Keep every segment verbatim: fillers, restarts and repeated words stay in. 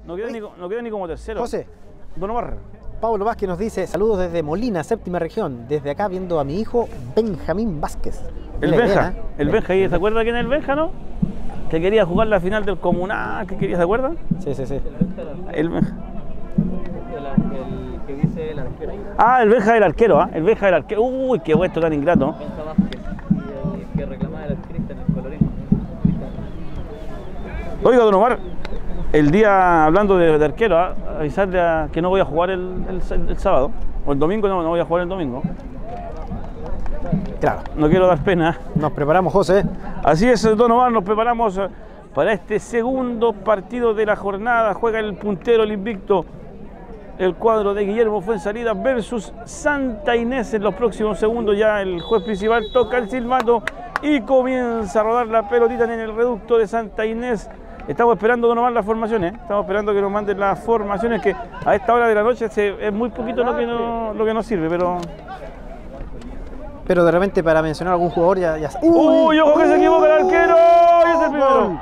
No queda, ni, no queda ni como tercero. José. Don Omar. Pablo Vázquez nos dice, saludos desde Molina, séptima región. Desde acá viendo a mi hijo Benjamín Vázquez. El Mira, Benja. bien, ¿eh? El Benja. ¿Y se acuerda quién es el Benja, no? Que quería jugar la final del Comunal. ¿Qué quería? ¿Se acuerda? Sí, sí, sí. El Benja. El, el que dice el arquero. Ah, el Benja del arquero, ¿ah? ¿eh? El Benja del arquero. Uy, qué vuestro tan ingrato. Benja Vázquez. Y el que reclamaba el Cristian, el colorín. Oiga, don Omar, el día, hablando de, de arquero, ¿ah? Avisarle a, que no voy a jugar el, el, el sábado. O el domingo, no, no voy a jugar el domingo. Claro. No quiero dar pena. Nos preparamos, José. Así es, don Omar, nos preparamos para este segundo partido de la jornada. Juega el puntero, el invicto, el cuadro de Guillermo Fuenzalida versus Santa Inés. En los próximos segundos ya el juez principal toca el silbato y comienza a rodar la pelotita en el reducto de Santa Inés. Estamos esperando, don Omar, las formaciones. Estamos esperando que nos manden las formaciones, que a esta hora de la noche se, es muy poquito lo que, no, lo que nos sirve, pero... Pero de repente para mencionar a algún jugador ya... ya... ¡Uy! ¡Ojo que se equivoca el arquero! ¡Y es el primero!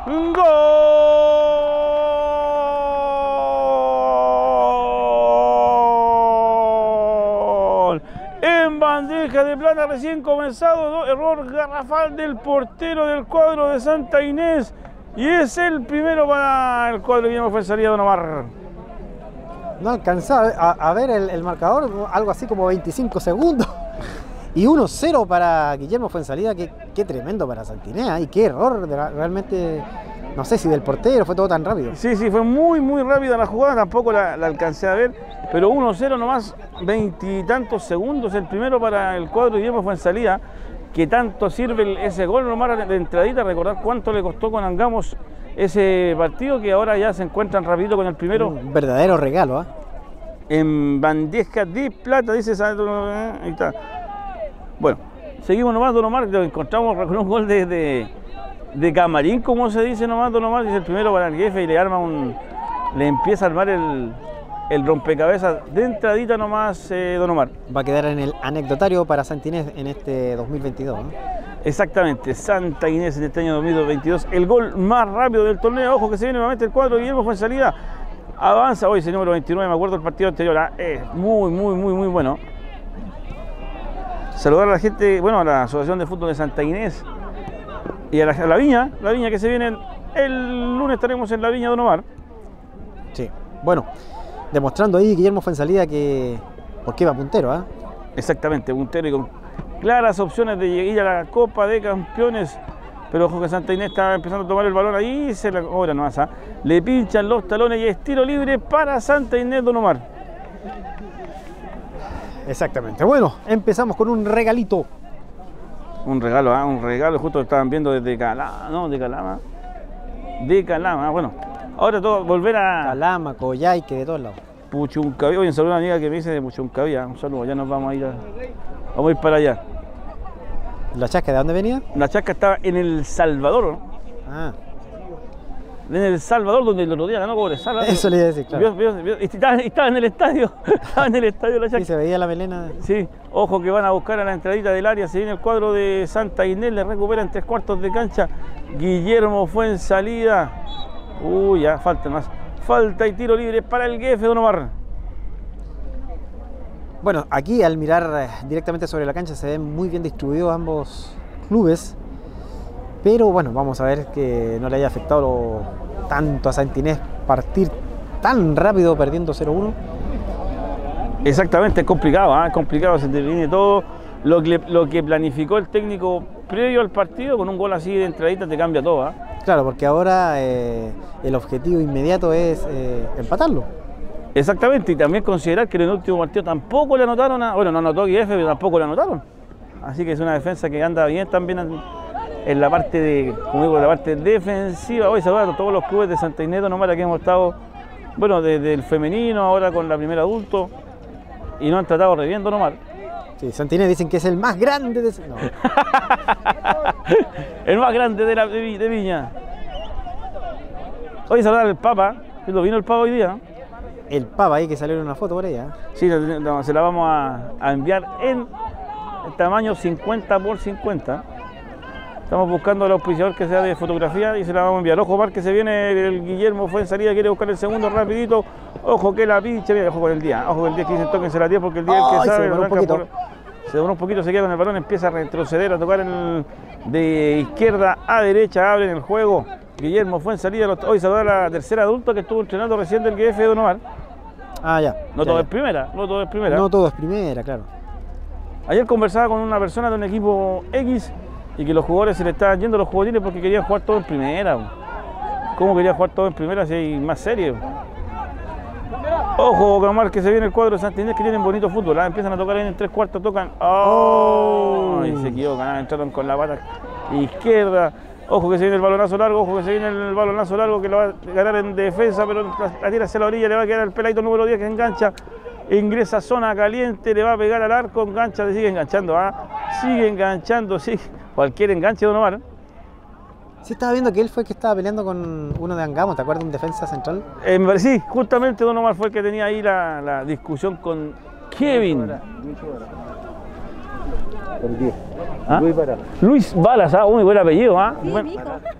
¡Gol! En bandeja de plata recién comenzado, error garrafal del portero del cuadro de Santa Inés. Y es el primero para el cuadro de Guillermo Fuenzalida, don Omar. No alcanzaba a, a ver el, el marcador, algo así como veinticinco segundos. Y uno cero para Guillermo Fuenzalida, que, qué tremendo para Santinea, y qué error, de la, realmente, no sé si del portero, fue todo tan rápido. Sí, sí, fue muy, muy rápida la jugada, tampoco la, la alcancé a ver, pero uno cero nomás, veintitantos segundos, el primero para el cuadro de Guillermo Fuenzalida, que tanto sirve ese gol nomás de entradita, recordar cuánto le costó con Angamos ese partido, que ahora ya se encuentran rapidito con el primero. Un verdadero regalo, ¿eh? En bandeja de plata, dice, ahí está. Bueno, seguimos nomás, don Omar, lo encontramos con un gol de, de, de camarín, como se dice nomás, don Omar, dice el primero para el jefe y le arma un, le empieza a armar el, el rompecabezas de entradita nomás, eh, don Omar. Va a quedar en el anecdotario para Santa Inés en este dos mil veintidós, ¿no? Exactamente, Santa Inés en este año dos mil veintidós, el gol más rápido del torneo. Ojo que se viene nuevamente el cuadro, Guillermo Fuenzalida avanza hoy, ese número veintinueve, me acuerdo del partido anterior, ¿eh? Es muy, muy, muy, muy bueno. Saludar a la gente, bueno, a la Asociación de Fútbol de Santa Inés y a la, a la Viña, la Viña que se viene el, el lunes, estaremos en la Viña, don Omar. Sí, bueno, demostrando ahí Guillermo Fuenzalida que, ¿por qué va puntero? ¿eh? Exactamente, puntero y con claras opciones de ir a la Copa de Campeones, pero ojo que Santa Inés está empezando a tomar el balón ahí y se la cobra nomás, ¿eh? Le pinchan los talones y es tiro libre para Santa Inés, don Omar. Exactamente. Bueno, empezamos con un regalito. Un regalo, ¿eh? Un regalo, justo lo estaban viendo desde Calama, no, de Calama. De Calama, bueno. Ahora todo, volver a Calama, Coyhaique, de todos lados. Puchuncaví. Oye, un saludo a una amiga que me dice de Puchuncaví. Un saludo, ya nos vamos a ir a, vamos a ir para allá. ¿La chasca de dónde venía? La chasca estaba en El Salvador, ¿no? Ah. En El Salvador, donde el otro día ganó Cobresal. Eso le iba a decir, claro. Vio, vio, vio, y estaba, estaba en el estadio, estaba en el estadio la chasca. Sí, se veía la melena. Sí, ojo que van a buscar a la entradita del área, se viene el cuadro de Santa Inés, le recuperan tres cuartos de cancha, Guillermo Fuenzalida. Uy, ya, falta más. Falta y tiro libre para el jefe, don Omar. Bueno, aquí al mirar directamente sobre la cancha se ven muy bien distribuidos ambos clubes, pero bueno, vamos a ver que no le haya afectado lo, tanto a Santa Inés partir tan rápido perdiendo cero uno. Exactamente, es complicado, ¿eh? Es complicado, se te viene todo lo que, lo que planificó el técnico previo al partido, con un gol así de entradita te cambia todo, ¿eh? Claro, porque ahora eh, el objetivo inmediato es eh, empatarlo. Exactamente, y también considerar que en el último partido tampoco le anotaron, a, bueno, no anotó G F, pero tampoco le anotaron. Así que es una defensa que anda bien también en, en la parte de, como digo, la parte defensiva. Hoy saludar a todos los clubes de Santa Inés, nomás aquí hemos estado, bueno, desde el femenino, ahora con la primera adulto, y nos han tratado re bien, don Omar. Sí, Santa Inés dicen que es el más grande de... No. El más grande de, la, de, de Viña. Hoy saludar al Papa, que lo vino el Papa hoy día, ¿no? El Papa ahí que salió en una foto por ella. Sí, se la vamos a, a enviar en tamaño cincuenta por cincuenta. Estamos buscando al auspiciador que sea de fotografía y se la vamos a enviar. Ojo, Omar, que se viene el Guillermo fue en salida, quiere buscar el segundo rapidito. Ojo que la pinche, mira, ojo con el día. Ojo con el día que dicen tóquense la diez porque el día es el que Ay, sabe. se demoró un poquito. Por, se demoró un poquito, se queda con el balón, empieza a retroceder, a tocar el, de izquierda a derecha, abre en el juego. Guillermo fue en salida. Hoy saludó a la tercera adulta que estuvo entrenando recién del G F de Don Omar. Ah, ya. No ya, todo ya. es primera, no todo es primera. No todo es primera, claro. Ayer conversaba con una persona de un equipo X y que los jugadores se le estaban yendo a los juveniles porque querían jugar todo en primera. ¿Cómo quería jugar todo en primera si hay más serie? Ojo, Omar, que se viene el cuadro de Santa Inés, que tienen bonito fútbol. ¿Ah? Empiezan a tocar en tres cuartos, tocan. ¡Oh! Y se equivocan, ¿ah? Entraron con la pata izquierda. Ojo que se viene el balonazo largo, ojo que se viene el balonazo largo que lo va a ganar en defensa, pero la, la tira hacia la orilla, le va a quedar el peladito número diez que engancha. Ingresa a zona caliente, le va a pegar al arco, engancha, le sigue enganchando, ¿ah? Sigue enganchando, sí. Cualquier enganche de Don Omar. Sí, estaba viendo que él fue el que estaba peleando con uno de Angamo, ¿te acuerdas? Un defensa central. Eh, sí, justamente Don Omar fue el que tenía ahí la, la discusión con Kevin. ¿Ah? Luis Barat. Luis Balas, ah, muy buen apellido, ¿ah? Sí, Buen- mi hijo.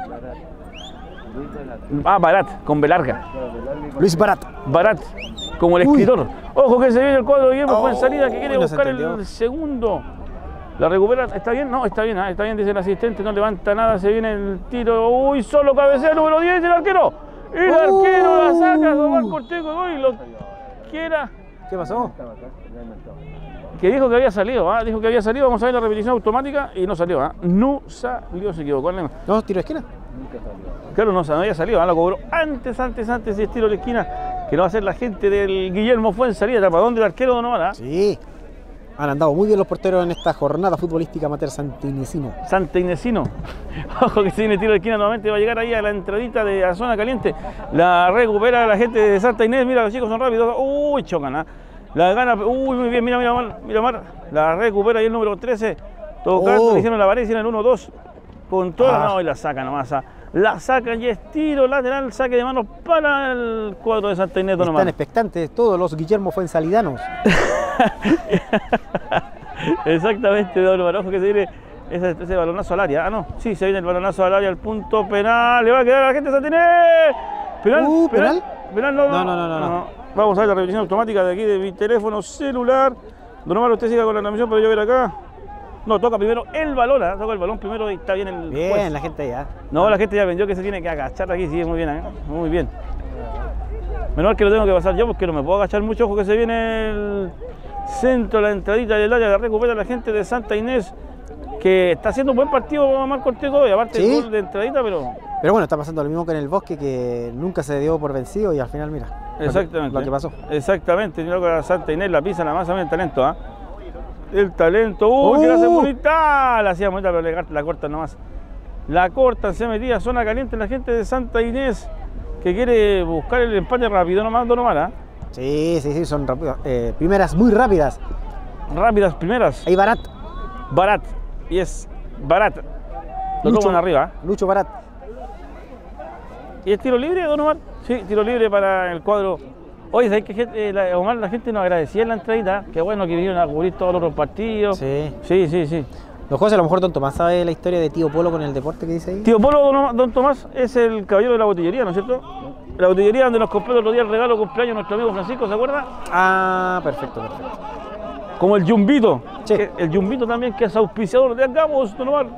Ah, Barat, con B larga. Luis Barat. Barat, como el Uy. escritor. Ojo que se viene el cuadro de Guillermo, fue en Oh, salida, que quiere no se buscar entendió. el segundo. La recupera, ¿está bien? No, está bien, ah, está bien, dice el asistente, no levanta nada, se viene el tiro. Uy, solo cabecea el número diez, el arquero. El Uh. arquero la saca, Omar Corteco, y lo quiera. ¿Qué pasó? Que dijo que había salido, ¿ah? Dijo que había salido, vamos a ver la repetición automática y no salió, ¿ah? No salió, se equivocó. No, tiro de esquina. Claro, no, no había salido, ¿ah? Lo cobró antes, antes, antes de tiro de la esquina, que lo va a hacer la gente del Guillermo fue en salida, tapadón del arquero Don Omar, ¿ah? Sí. Han andado muy bien los porteros en esta jornada futbolística amateur santinesino. Santa Inesino. Ojo que se viene tiro de esquina nuevamente, va a llegar ahí a la entradita de la zona caliente. La recupera la gente de Santa Inés, mira, los chicos son rápidos. Uy, chocan, ¿ah? La gana, uy, muy bien, mira, mira, Mar, mira, Mar. La recupera ahí el número trece. Tocando, Oh. le hicieron la pared, hicieron el uno dos. Con toda, Ah. no, y la saca nomás. ¿ah? La saca y es tiro lateral, saque de manos para el cuadro de Santa Inés, Don Están Omar. expectantes todos los Guillermo Fuensalidanos. Exactamente, Don Omar. Ojo que se viene ese, ese balonazo al área. Ah, no, sí, se viene el balonazo al área, al punto penal. Le va a quedar a la gente de Santa Inés. Penal, Uh, penal. Penal, no, No, no, no, no, no. Vamos a ver la revisión automática de aquí de mi teléfono celular. Don Omar, usted siga con la transmisión, pero yo ver acá. No, toca primero el balón, ¿ah? Toca el balón primero y está bien el Bien, juez. la gente ya. No, la gente ya vendió que se tiene que agachar aquí, sí, muy bien, ¿eh? Muy bien. Menos mal que lo tengo que pasar yo porque no me puedo agachar mucho, ojo que se viene el centro, la entradita del área, la recupera la gente de Santa Inés, que está haciendo un buen partido Marco Ortego, y aparte Sí. el gol de entradita, pero... Pero bueno, está pasando lo mismo que en el Bosque, que nunca se dio por vencido y al final, mira. lo que- Exactamente. Lo que pasó. Exactamente, y luego a Santa Inés la pisa la masa, el talento, ¿ah? El talento, uy, que la hace Uh. bonita, la hacía bonita, pero le- la cortan nomás. La cortan, se metía, zona caliente la gente de Santa Inés, que quiere buscar el empate rápido nomás, Don Omar, ¿ah? Sí, sí, sí, son rápidas. Eh, primeras muy rápidas. Rápidas primeras. Ahí Barat. Barat, y es Barat. Lo Lucho. toman arriba, ¿ah? Lucho Barat. ¿Y es tiro libre, Don Omar? Sí, tiro libre para el cuadro. Oye, ¿sabes qué, gente? Eh, la, Omar, la gente nos agradecía en la entradita? Qué bueno que vinieron a cubrir todos los otros partidos. Sí. Sí, sí, sí. Don José, a lo mejor Don Tomás sabe la historia de Tío Polo con el deporte que dice ahí. Tío Polo, don, don Tomás, es el caballero de la botillería, ¿no es cierto? La botillería donde nos compró el otro día el regalo de cumpleaños de nuestro amigo Francisco, ¿se acuerda? Ah, perfecto, perfecto. Como el Yumbito. Sí. Que- El Yumbito también, que es auspiciador de Angamos, Don Omar.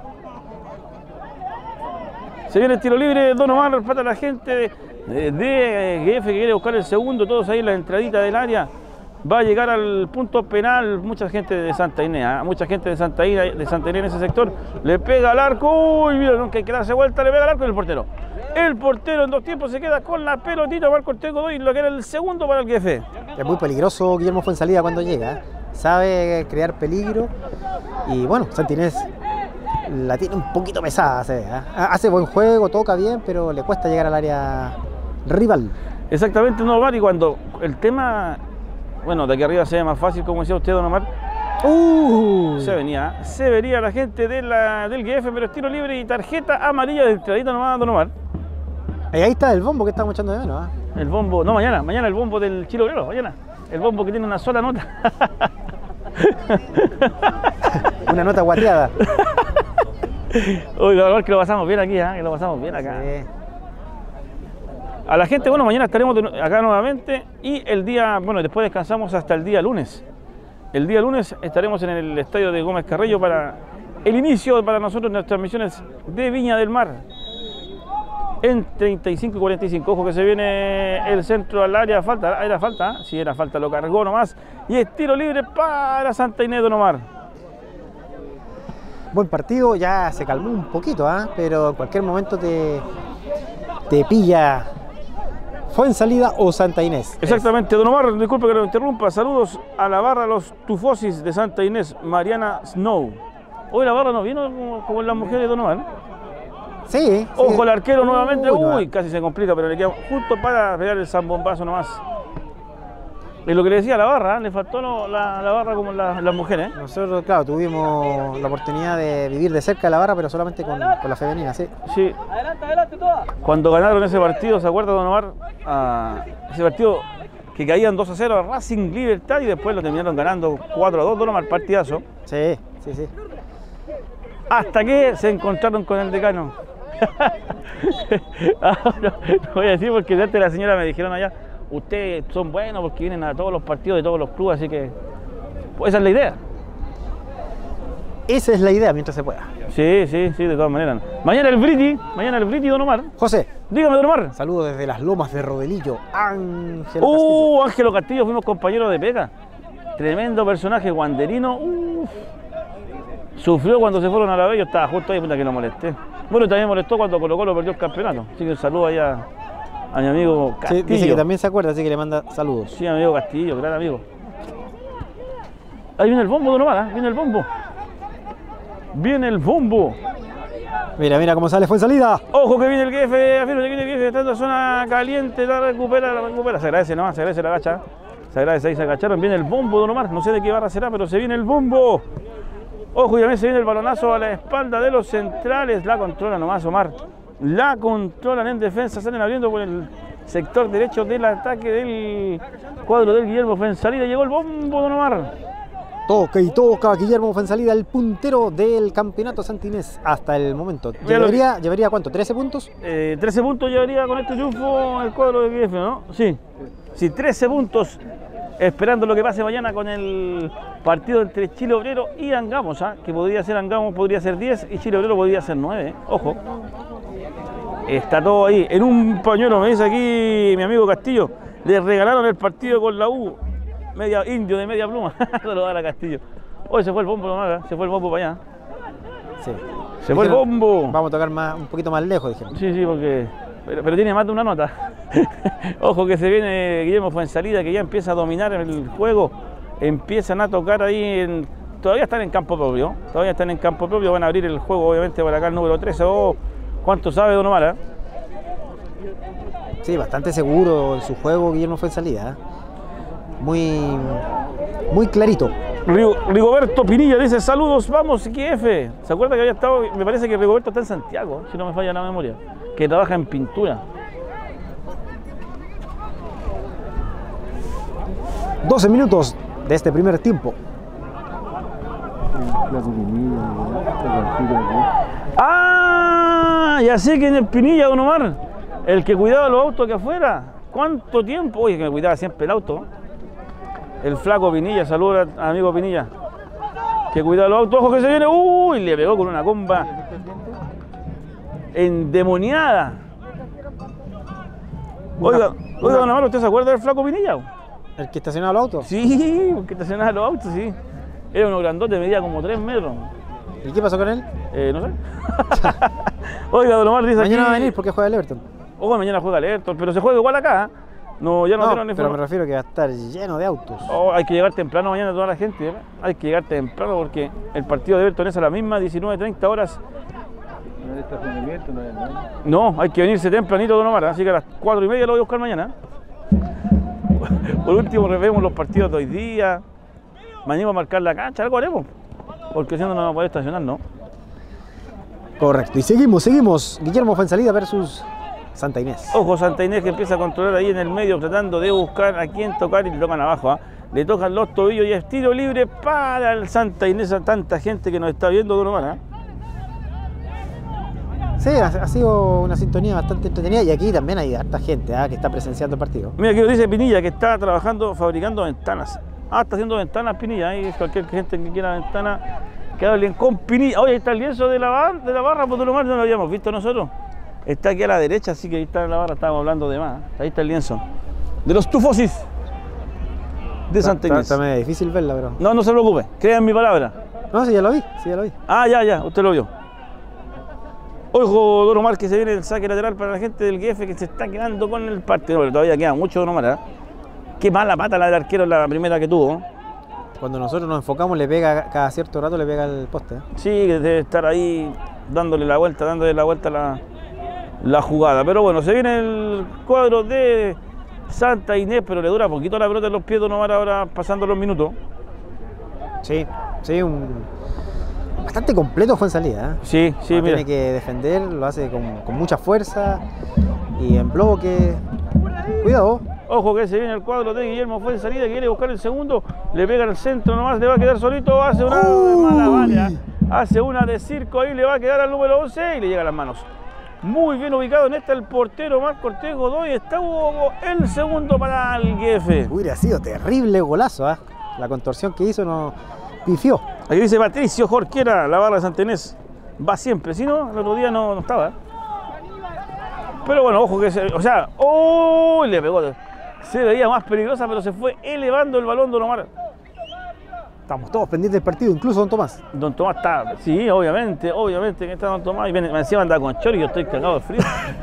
Se viene el tiro libre, Don Omar, para la gente de, de, de G F que quiere buscar el segundo, todos ahí en la entradita del área. Va a llegar al punto penal, mucha gente de Santa Inés, ¿ah? Mucha gente de Santa Inés, de Santa Inés en ese sector. Le pega al arco, uy, mira, nunca hay que darse vuelta, le pega al arco y el portero. El portero en dos tiempos se queda con la pelotita, Marco Ortego y lo que era el segundo para el G F. Es muy peligroso Guillermo Fuensalida cuando llega. ¿eh? Sabe crear peligro. Y bueno, Santinés la tiene un poquito pesada, se ve, ¿eh? Hace buen juego, toca bien, pero le cuesta llegar al área rival. Exactamente, Don Omar, y cuando el tema, bueno, de aquí arriba se ve más fácil, como decía usted, Don Omar, Uh, se venía, se vería la gente de la, del G F, pero es tiro libre y tarjeta amarilla de entradita nomás, Don Omar. Y ahí está el bombo que estamos echando de menos. ¿eh? El bombo, no, mañana, mañana el bombo del Chilo Obrero, mañana. El bombo que tiene una sola nota. Una nota guateada. Uy, la verdad es que lo pasamos bien aquí, ¿eh? Que lo pasamos bien acá. Sí. A la gente, bueno, mañana estaremos de- acá nuevamente y el día, bueno, después descansamos hasta el día lunes. El día lunes estaremos en el estadio de Gómez Carrello para el inicio para nosotros de las transmisiones de Viña del Mar. En treinta y cinco y cuarenta y cinco, ojo que se viene el centro al área, falta, era falta, ¿eh? Sí, era falta, lo cargó nomás. Y es tiro libre para Santa Inés de Nomar. Buen partido, ya se calmó un poquito, ¿ah? Pero en cualquier momento te, te pilla Fuensalida o Santa Inés. Exactamente, Don Omar, disculpe que lo interrumpa. Saludos a la barra Los Tufosis de Santa Inés, Mariana Snow. Hoy la barra no vino como, como en las mujeres de Don Omar. Sí, sí. Ojo el arquero nuevamente, Uy, no. uy, casi se complica, pero le queda justo para pegar el zambombazo nomás. Es lo que le decía a la barra, ¿eh? Le faltó no, la, la barra como la- las mujeres. ¿eh? Nosotros, claro, tuvimos la oportunidad de vivir de cerca la barra, pero solamente con, con la femenina, sí. Sí. Adelante, adelante, toda. Cuando ganaron ese partido, ¿se acuerda, Don Omar? Ah, ese partido que caían dos a cero a Racing Libertad y después lo terminaron ganando cuatro a dos, Don Omar, partidazo. Sí, sí, sí. Hasta que se encontraron con el decano. Ahora, no voy a decir porque antes la señora me dijeron allá, ustedes son buenos porque vienen a todos los partidos de todos los clubes, así que pues esa es la idea. Esa es la idea mientras se pueda. Sí, sí, sí, de todas maneras. Mañana el Briti, mañana el Briti, Don Omar. José, Dígame, Don Omar. saludos desde las lomas de Rodelillo. Ángel Uh, Ángelo Castillo, fuimos compañeros de pega. Tremendo personaje, guanderino. Uf. Sufrió cuando se fueron a la B, yo estaba justo ahí, puta que lo molesté. Bueno, también molestó cuando Colo Colo perdió el campeonato. Así que un saludo allá a mi amigo Sí, Castillo. dice que también se acuerda, así que le manda saludos. Sí, amigo Castillo, gran amigo. Ahí viene el bombo, Don Omar, ¿eh? Viene el bombo. Viene el bombo. Mira, mira cómo sale Fuensalida. Ojo que viene el jefe, afirma que viene el jefe, está en la zona caliente, la recupera, la recupera. Se agradece nomás, se agradece la gacha. Se agradece, ahí se agacharon. Viene el bombo, Don Omar. No sé de qué barra será, pero se viene el bombo. Ojo, y también se viene el balonazo a la espalda de los centrales. La controla nomás, Omar. La controlan en defensa, salen abriendo por el sector derecho del ataque del cuadro del Guillermo Fuensalida. Llegó el bombo, Don Omar. Toca y toca Guillermo Fuensalida, el puntero del campeonato Santinés hasta el momento. Mira lo que- ¿Llevaría, ¿llevaría cuánto? ¿trece puntos? Eh, trece puntos llevaría con este triunfo el cuadro de G F, ¿no? Sí. Sí, trece puntos. Esperando lo que pase mañana con el partido entre Chile Obrero y Angamos, ¿ah? Que podría ser Angamos, podría ser diez y Chile Obrero podría ser nueve. ¿eh? Ojo. Está todo ahí. En un pañuelo, me dice aquí mi amigo Castillo, le regalaron el partido con la U. Media indio de media pluma. Se lo da a Castillo. Hoy se fue el bombo nomás, ¿eh? Se fue el bombo para allá. Sí. Se fue el Dijeron, bombo. Vamos a tocar más, un poquito más lejos, dijeron. Sí, sí, porque. Pero, pero tiene más de una nota. Ojo que se viene Guillermo Fuensalida, que ya empieza a dominar el juego. Empiezan a tocar ahí. En, todavía están en campo propio. Todavía están en campo propio. Van a abrir el juego, obviamente, para acá el número trece. Oh, ¿cuánto sabe, Don Omar? eh? Sí, bastante seguro en su juego Guillermo Fuensalida. ¿eh? Muy, muy clarito. Rigo- Rigoberto Pinilla dice: saludos, vamos, G F. ¿Se acuerda que había estado? Me parece que Rigoberto está en Santiago, si no me falla la memoria. Que trabaja en pintura. doce minutos de este primer tiempo. ¡Ah! Ya sé que en el Pinilla, Don Omar, el que cuidaba los autos acá afuera. ¿Cuánto tiempo? Oye, que me cuidaba siempre el auto. El flaco Pinilla, saludos a amigo Pinilla. Que cuidaba los autos, ojo que se viene. ¡Uy! Le pegó con una comba endemoniada. Oiga, oiga, Don Omar, ¿usted se acuerda del flaco Pinilla? ¿El que estacionaba los autos? Sí, porque estacionaba los autos, sí. Era uno grandote, medía como tres metros. ¿Y qué pasó con él? Eh, no sé. Oiga, Don Omar dice Mañana aquí... va a venir porque juega el Everton. Ojo, mañana juega el Everton, pero se juega igual acá. ¿eh? No, ya no, No, dieron pero me informa- refiero que va a estar lleno de autos. Oh, hay que llegar temprano mañana toda la gente. ¿eh? Hay que llegar temprano porque el partido de Everton es a la misma, diecinueve treinta horas. No hay estacionamiento, no hay nada. No, hay que venirse tempranito, Don Omar. Así que a las cuatro y media lo voy a buscar mañana. Por último, revemos los partidos de hoy día. Mañana a marcar la cancha, algo haremos. Porque si no, no vamos a poder estacionar, ¿no? Correcto. Y seguimos, seguimos. Guillermo Fuensalida versus Santa Inés. Ojo, Santa Inés que empieza a controlar ahí en el medio, tratando de buscar a quién tocar y le tocan abajo. ¿ah? Le tocan los tobillos y es tiro libre para el Santa Inés a tanta gente que nos está viendo, Don Omar. ¿ah? Sí, ha, ha sido una sintonía bastante entretenida y aquí también hay harta gente ¿eh? que está presenciando el partido. Mira, aquí nos dice Pinilla que está trabajando, fabricando ventanas. Ah, está haciendo ventanas Pinilla, ahí cualquier gente que quiera ventanas, que hablen con Pinilla. Oye, ahí está el lienzo de la, bar, de la barra, por lo más no lo habíamos visto nosotros. Está aquí a la derecha, así que ahí está la barra, estábamos hablando de más. Ahí está el lienzo. De los tufosis de Santa Inés. Está medio difícil verla, pero... No, no se preocupe, crea en mi palabra. No, sí, ya lo vi, sí, ya lo vi. Ah, ya, ya, usted lo vio. Ojo, Don Omar, que se viene el saque lateral para la gente del G F que se está quedando con el partido, pero todavía queda mucho Don Omar, ¿eh? Qué mala pata la del arquero en la primera que tuvo. Cuando nosotros nos enfocamos, le pega, cada cierto rato le pega el poste. ¿eh? Sí, que debe estar ahí dándole la vuelta, dándole la vuelta a la, la jugada. Pero bueno, se viene el cuadro de Santa Inés, pero le dura poquito la pelota en los pies Don Omar ahora pasando los minutos. Sí, sí, un... bastante completo fue en salida. ¿eh? Sí, sí, no mira. Tiene que defender, lo hace con, con mucha fuerza y en bloque. Cuidado. Ojo que se viene el cuadro de Guillermo fue en salida, que quiere buscar el segundo, le pega al centro nomás, le va a quedar solito, hace una de mala valla, hace una de circo, ahí le va a quedar al número once y le llega a las manos. Muy bien ubicado en esta el portero Marco Ortega Godoy, está el segundo para el G F. Hubiera sido terrible golazo, ¿eh? La contorsión que hizo no pifió. Aquí dice Patricio Jorquera, la barra de Santa Inés va siempre, si no, el otro día no, no estaba. Pero bueno, ojo que se, o sea, ¡oh! Le pegó. Se veía más peligrosa, pero se fue elevando el balón Don Omar. Estamos todos pendientes del partido, incluso Don Tomás. Don Tomás está, sí, obviamente, obviamente que está Don Tomás. Y viene, encima anda con chori y yo estoy cagado de frío.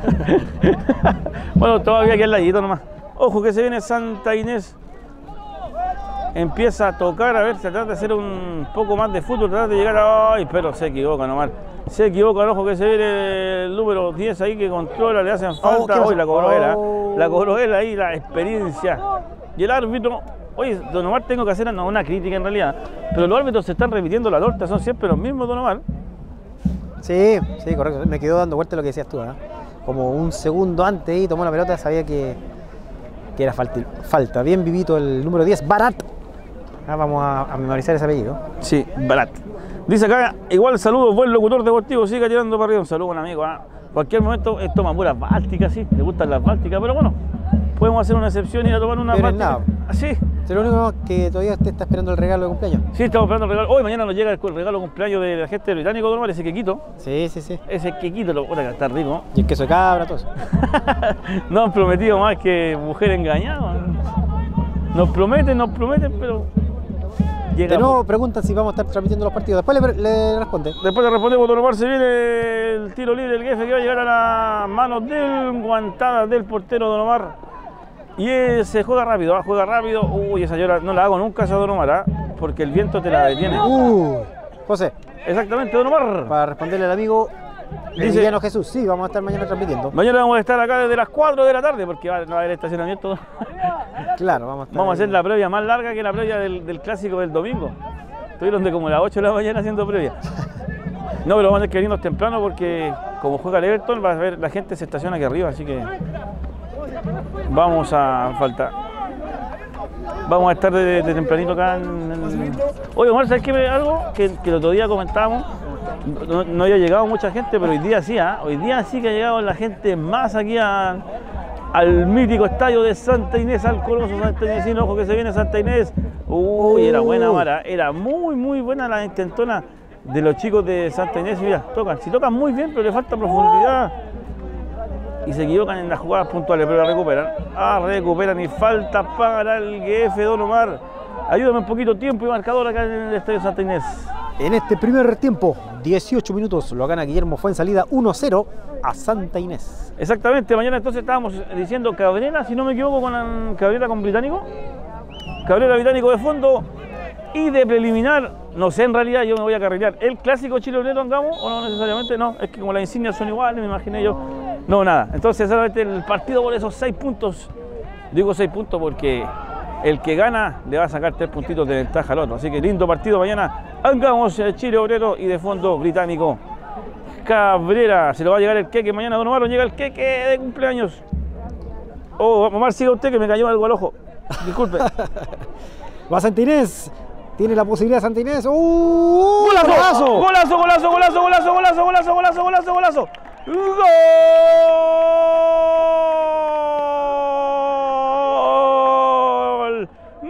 Bueno, todavía aquí al ladito nomás. Ojo que se viene Santa Inés. Empieza a tocar, a ver, se trata de hacer un poco más de fútbol, trata de llegar a... ¡Ay! Pero se equivoca nomás. Se equivoca, ojo que se viene el número diez ahí que controla, le hacen falta. Oh, Hoy la cobró él, oh. la cobró él ahí, la experiencia. Y el árbitro, oye, Don Omar, tengo que hacer no, una crítica en realidad, pero los árbitros se están repitiendo la torta, son siempre los mismos, Don Omar. Sí, sí, correcto. Me quedó dando vuelta lo que decías tú, ¿eh? Como un segundo antes y tomó la pelota, sabía que, que era falta, falta. Bien vivito el número diez, Barat. Ah, vamos a, a memorizar ese apellido. Sí, Barat. Dice acá, igual saludos, buen locutor deportivo, siga tirando para arriba. Un saludo a un amigo. ¿eh? Cualquier momento eh, toma puras bálticas, sí, le gustan las bálticas, pero bueno, podemos hacer una excepción y ir a tomar una pero báltica. nada. Sí. Lo único que todavía usted está esperando el regalo de cumpleaños. Sí, estamos esperando el regalo. Hoy mañana nos llega el regalo de cumpleaños de la gente británica, Don Omar, ese quequito. Sí, sí, sí. Ese quequito, lo puta que está rico. Y el queso de cabra, todo eso. Nos han prometido más que mujer engañada. Nos prometen, nos prometen, pero... De nuevo preguntan si vamos a estar transmitiendo los partidos. Después le, le responde. Después le respondemos, Don Omar, se viene el tiro libre del G F que va a llegar a las manos del guantada del portero Don Omar. Y él se juega rápido, ¿eh? juega rápido. Uy, esa llora no la hago nunca esa Don Omar, ¿eh? porque el viento te la detiene. Uh, José. Exactamente, Don Omar. Para responderle al amigo Emiliano Jesús, sí, vamos a estar mañana transmitiendo. Mañana vamos a estar acá desde las cuatro de la tarde porque va, no va a haber estacionamiento. Claro, vamos a estar. Vamos a hacer la previa más larga que la previa del, del clásico del domingo. Estuvieron de como las ocho de la mañana haciendo previa. No, pero vamos a tener que venirnos temprano porque como juega el Everton, va a ver, la gente se estaciona aquí arriba, así que vamos a faltar. Vamos a estar de, de tempranito acá en, en... Oye, Omar, ¿sabes qué? Algo que, que el otro día comentábamos. No, no había llegado mucha gente, pero hoy día sí, ¿eh? Hoy día sí que ha llegado la gente más aquí a, al mítico estadio de Santa Inés, al coloso Santa Inés. Ojo que se viene Santa Inés. Uy, era buena, Mara. Era muy, muy buena la intentona de los chicos de Santa Inés. Y mira, tocan. Si tocan muy bien, pero le falta profundidad. Y se equivocan en las jugadas puntuales, pero la recuperan. Ah, recuperan y falta para el G F, Don Omar. Ayúdame un poquito tiempo y marcador acá en el estadio Santa Inés. En este primer tiempo, dieciocho minutos, lo gana Guillermo Fuensalida uno cero a Santa Inés. Exactamente, mañana entonces estábamos diciendo Cabrera, si no me equivoco, con Cabrera con Británico. Cabrera Británico de fondo y de preliminar, no sé en realidad, yo me voy a carrilear. ¿El clásico chilonero Angamos o no necesariamente? No, es que como las insignias son iguales, me imaginé yo. No, nada, entonces solamente el partido por esos seis puntos, digo seis puntos porque el que gana le va a sacar tres puntitos de ventaja al otro. Así que lindo partido mañana. Angamos, Chile Obrero y de fondo Británico Cabrera. Se lo va a llegar el queque mañana, Don Omar. Llega el queque de cumpleaños. Oh, Omar, siga usted que me cayó algo al ojo. Disculpe. Va Santa Inés. Tiene la posibilidad Santa Inés. ¡Uh! ¡Golazo! ¡Golazo, golazo, golazo, golazo, golazo, golazo, golazo, golazo, golazo! ¡Gol!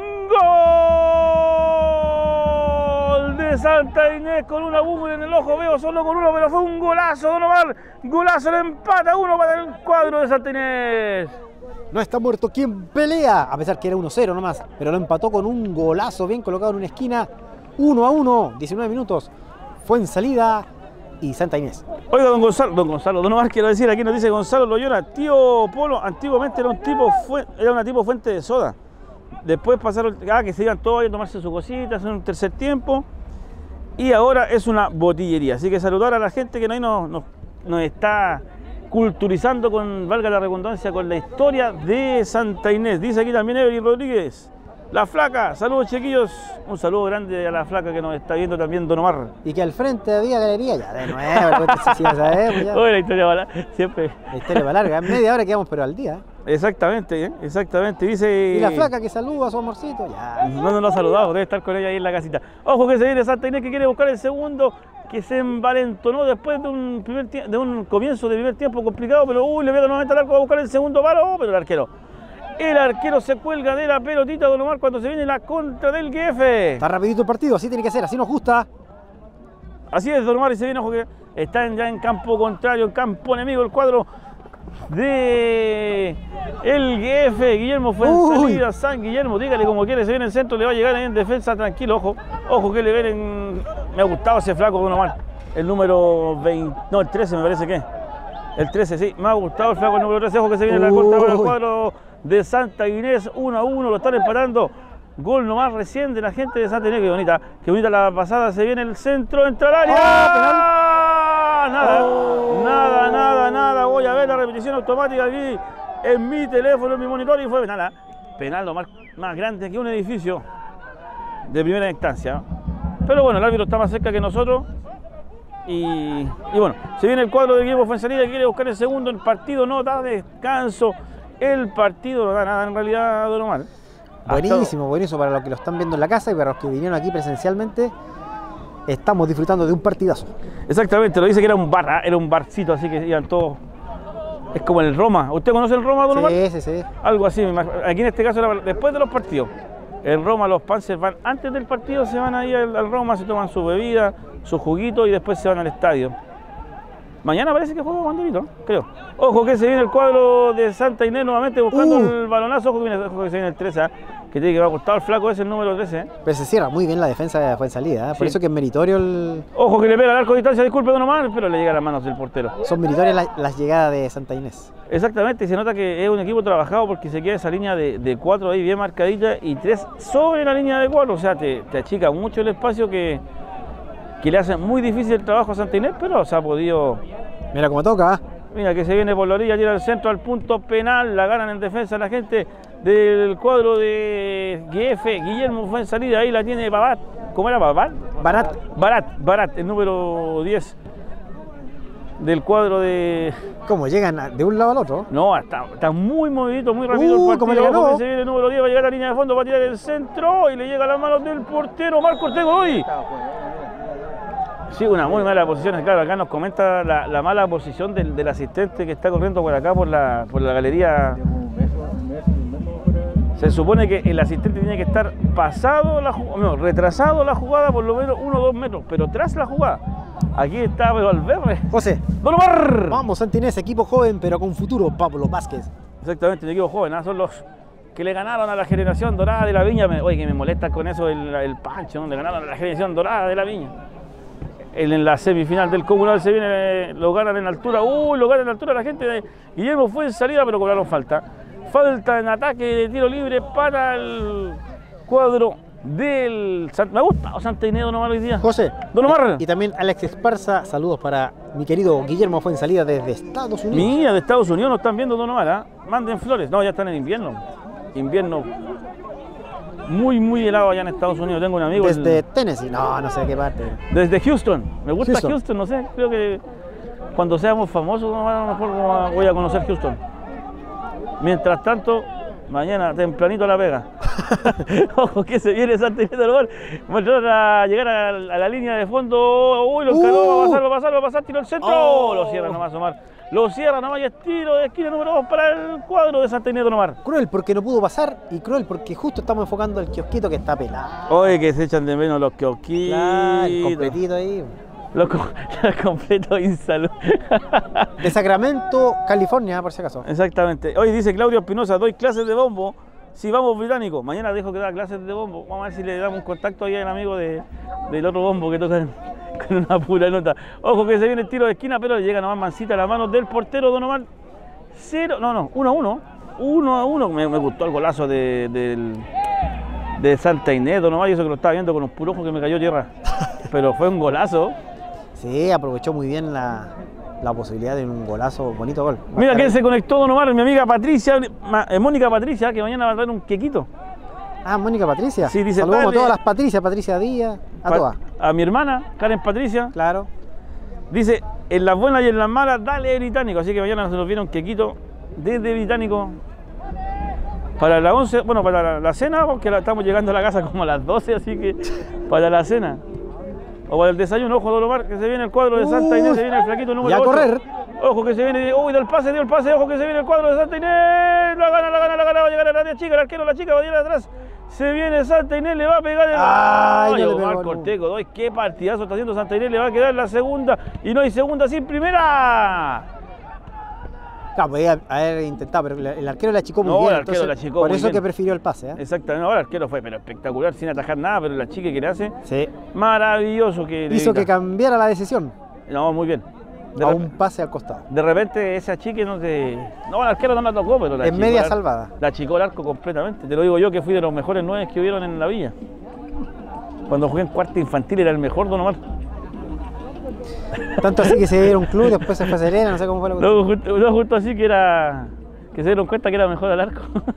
¡Gol de Santa Inés con una búsqueda en el ojo! Veo solo con uno, pero fue un golazo, Don Omar. Golazo, le empata uno para el cuadro de Santa Inés. No está muerto quien pelea, a pesar que era uno cero nomás, pero lo empató con un golazo bien colocado en una esquina, uno a uno, diecinueve minutos, fue en salida y Santa Inés. Oiga, don Gonzalo, don Gonzalo, don Omar, quiero decir, aquí nos dice Gonzalo Loyola, tío Polo, antiguamente era un tipo, fue, era una tipo fuente de soda. Después pasaron, ah, que se iban todos a tomarse sus cositas en un tercer tiempo, y ahora es una botillería. Así que saludar a la gente que ahí nos, nos, nos está culturizando con, valga la redundancia, con la historia de Santa Inés. Dice aquí también Evelyn Rodríguez, la flaca, saludos chiquillos, un saludo grande a la flaca que nos está viendo también Don Omar. Y que al frente había galería, ya de nuevo, pues, si ya sabemos, ya. Oye, la historia va siempre. La historia va larga, en media hora quedamos pero al día. Exactamente, ¿eh? Exactamente, dice... Y la flaca que saluda a su amorcito, ya. No, no lo ha saludado, debe estar con ella ahí en la casita. Ojo que se viene Santa Inés que quiere buscar el segundo, que se envalentonó después de un, primer de un comienzo de primer tiempo complicado, pero uy, le pega nuevamente al arco a buscar el segundo palo, pero el arquero. El arquero se cuelga de la pelotita, Don Omar, cuando se viene la contra del G F. Está rapidito el partido, así tiene que ser, así nos gusta. Así es, Don Omar, y se viene, ojo que están ya en campo contrario, en campo enemigo, el cuadro de el G F. Guillermo fue en salida, San Guillermo, dígale como quiere, se viene en el centro, le va a llegar ahí en defensa, tranquilo, ojo, ojo que le ven en... Me ha gustado ese flaco, Don Omar, el número veinte, no, el trece me parece que el trece, sí, me ha gustado el flaco, el número trece, ojo que se viene la contra para el cuadro de Santa Inés, uno a uno, lo están empatando. Gol nomás recién de la gente de Santa Inés, qué bonita, qué bonita la pasada, se viene el centro, entra al área. ¡Ah, nada, oh. nada, nada, nada! Voy a ver la repetición automática aquí en mi teléfono, en mi monitor, y fue nada. Penal lo más, más grande que un edificio de primera instancia. Pero bueno, el árbitro está más cerca que nosotros. Y, y bueno, se viene el cuadro de Guillermo Fuenzalida que quiere buscar el segundo, el partido no da descanso. El partido no da nada en realidad, Don Omar. Buenísimo, buenísimo para los que lo están viendo en la casa y para los que vinieron aquí presencialmente. Estamos disfrutando de un partidazo. Exactamente, lo dice que era un bar, era un barcito, así que iban todos. Es como el Roma. ¿Usted conoce el Roma, Don Omar? Sí, sí, sí. Algo así, aquí en este caso era después de los partidos. En Roma los Panzers van antes del partido, se van ahí al, al Roma, se toman su bebida, su juguito y después se van al estadio. Mañana parece que juega Bandolito, creo. Ojo que se viene el cuadro de Santa Inés nuevamente buscando uh. el balonazo. Ojo que, viene, ojo que se viene el trece, ¿eh? Que tiene que haber gustado el flaco ese, el número trece. ¿eh? Pero se cierra muy bien la defensa de Fuenzalida, ¿eh? Por sí. Eso que es meritorio el... Ojo que le pega al arco de distancia, disculpe Don Omar, pero le llega a las manos del portero. Son meritorias las, las llegadas de Santa Inés. Exactamente, y se nota que es un equipo trabajado porque se queda esa línea de, de cuatro ahí bien marcadita y tres sobre la línea de cuatro. O sea, te, te achica mucho el espacio que, que le hace muy difícil el trabajo a Santa Inés, pero se ha podido... Mira cómo toca. Mira que se viene por la orilla, tira al centro, al punto penal, la ganan en defensa la gente del cuadro de G F. Guillermo fue en salida, ahí la tiene Babat. ¿Cómo era Babat? Barat. Barat, Barat, el número diez del cuadro de... ¿Cómo llegan de un lado al otro? No, está, está muy movidito, muy rápido uh, el partido. Le ganó. Se viene el número diez, va a llegar a la línea de fondo, va a tirar el centro y le llega a las manos del portero Marco Ortego hoy. Sí, una muy mala posición, claro, acá nos comenta la, la mala posición del, del asistente que está corriendo por acá, por la, por la galería. Se supone que el asistente tiene que estar pasado, la no, retrasado la jugada por lo menos uno o dos metros, pero tras la jugada. Aquí está Valverde. José. Don Omar. Vamos, Santa Inés, equipo joven, pero con futuro, Pablo Vázquez. Exactamente, el equipo joven, ¿eh? Son los que le ganaron a la generación dorada de la Viña. Oye, que me molesta con eso el, el Pancho, ¿no? Le ganaron a la generación dorada de la Viña. En la semifinal del comunal se viene, lo ganan en altura, uy, lo ganan en altura la gente de Guillermo fue en salida, pero cobraron falta. Falta en ataque de tiro libre para el cuadro del... Me ha gustado Santa Inés, Don Omar, hoy día. José. Don Omar. Y, y también Alex Esparza, saludos para mi querido Guillermo fue en salida desde Estados Unidos. Mira, de Estados Unidos nos están viendo, Don Omar, ¿eh? Manden flores. No, ya están en invierno. Invierno muy, muy helado allá en Estados Unidos. Tengo un amigo... Desde el... Tennessee, no, no sé qué parte. Desde Houston. Me gusta Houston, Houston no sé. Creo que cuando seamos famosos, a lo mejor voy a conocer Houston. Mientras tanto, Mañana tempranito a la pega. Ojo que se viene Santa Inés de Olomar. Va a llegar a la, a la línea de fondo. Uy, lo encaró, Uh. va a pasar, va a pasar, va a pasar, tiro al centro. Oh. Lo cierra nomás Omar. Lo cierra nomás y es tiro de esquina número dos para el cuadro de Santa Inés de Olomar. Cruel porque no pudo pasar y cruel porque justo estamos enfocando el kiosquito que está pelado. Oye, que se echan de menos los kiosquitos. Claro, el completito ahí. Los co- los completos insalud. De Sacramento, California, por si acaso. Exactamente. Hoy dice Claudio Espinosa, doy clases de bombo. Si vamos británico, mañana dejo que da clases de bombo. Vamos a ver si le damos un contacto ahí al amigo de, del otro bombo que toca con una pura nota. Ojo que se viene el tiro de esquina, pero le llega nomás mansita a la mano del portero Don Omar. Cero, no, no, uno a uno. Uno a uno. Me, me gustó el golazo de, del, de Santa Inés, Don Omar, y eso que lo estaba viendo con un puro ojo que me cayó tierra. Pero fue un golazo. Sí, aprovechó muy bien la, la posibilidad de un golazo, bonito gol. Mira quién se conectó, Don Omar, mi amiga Patricia, Ma- eh, Mónica Patricia, que mañana va a traer un quequito. Ah, Mónica Patricia. Sí, dice, saludamos dale. a todas las Patricias, Patricia Díaz, a Pa- todas. A mi hermana, Karen Patricia. Claro. Dice, en las buenas y en las malas, dale británico. Así que mañana se nos viene un quequito desde británico para la once, bueno, para la, la cena, porque la- estamos llegando a la casa como a las doce, así que para la cena. O para el desayuno, ojo Don Omar, que se viene el cuadro de Santa Inés, se viene el flaquito número Y a ocho. correr. Ojo que se viene, uy, del pase, dio el pase, ojo que se viene el cuadro de Santa Inés. La gana, la gana, la gana, va a llegar a la área chica, el arquero, la chica va a llegar atrás. Se viene Santa Inés, le va a pegar el... Ay, no le Omar pegó, no. Corteco, doy, qué partidazo está haciendo Santa Inés, le va a quedar la segunda y no hay segunda sin primera. Claro, podía haber intentado, pero el arquero la achicó muy No, bien. el arquero entonces, la achicó por muy eso bien. que prefirió el pase. ¿eh? Exactamente, ahora el arquero fue pero espectacular, sin atajar nada, pero la chica que le hace, Sí. maravilloso que le Hizo que grita. cambiara la decisión No, muy bien. De, a rep- un pase al costado. de repente esa chica no te... No, el arquero no la tocó, pero la En achicó media el ar- salvada. La achicó el arco completamente. Te lo digo yo que fui de los mejores nueve que hubieron en la villa. Cuando jugué en cuarta infantil era el mejor Don Omar. Tanto así que se dieron un club, después se fue a Serena, no sé cómo fue la cuestión. No, justo, no, justo así que era... Que se dieron cuenta que era mejor al arco.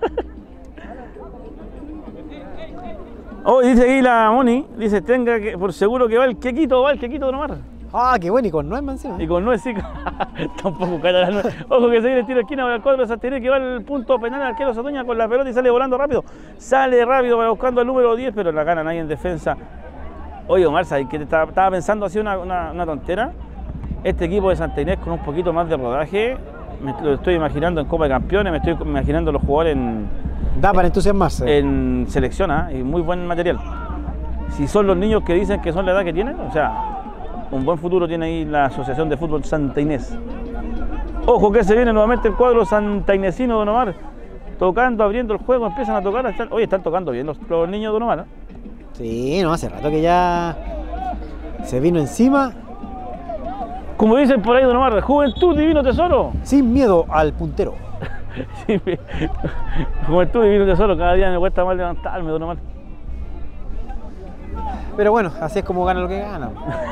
Oh, y dice ahí la Moni, dice, tenga que, por seguro que va el quequito, va el quequito Don Omar. Ah, qué bueno, y con nueve encima. Y con nueve sí, tampoco cara la nueve. Ojo que se viene el tiro de esquina para el cuadro de Santa Inés, que va al punto penal, el arquero Satoña con la pelota y sale volando rápido. Sale rápido para buscando al número diez, pero la gana nadie en defensa. Oye, Omar, ¿sabes qué? Estaba, estaba pensando así una, una, una tontera. Este equipo de Santa Inés con un poquito más de rodaje, me lo estoy imaginando en Copa de Campeones, me estoy imaginando los jugadores en, Da para entusiasmarse. en selección, ¿ah? Y muy buen material. Si son los niños que dicen que son la edad que tienen, o sea, un buen futuro tiene ahí la Asociación de Fútbol Santa Inés. Ojo que se viene nuevamente el cuadro santainesino, Don Omar. Tocando, abriendo el juego, empiezan a tocar. Están, oye, están tocando bien los, los niños de Don Omar, ¿eh? Sí, no, hace rato que ya se vino encima, Como dicen por ahí, Don Omar, juventud, divino tesoro. sin miedo al puntero. Sí, me- juventud, divino tesoro. Cada día me cuesta más levantarme, Don Omar. Pero bueno, así es como gana lo que gana.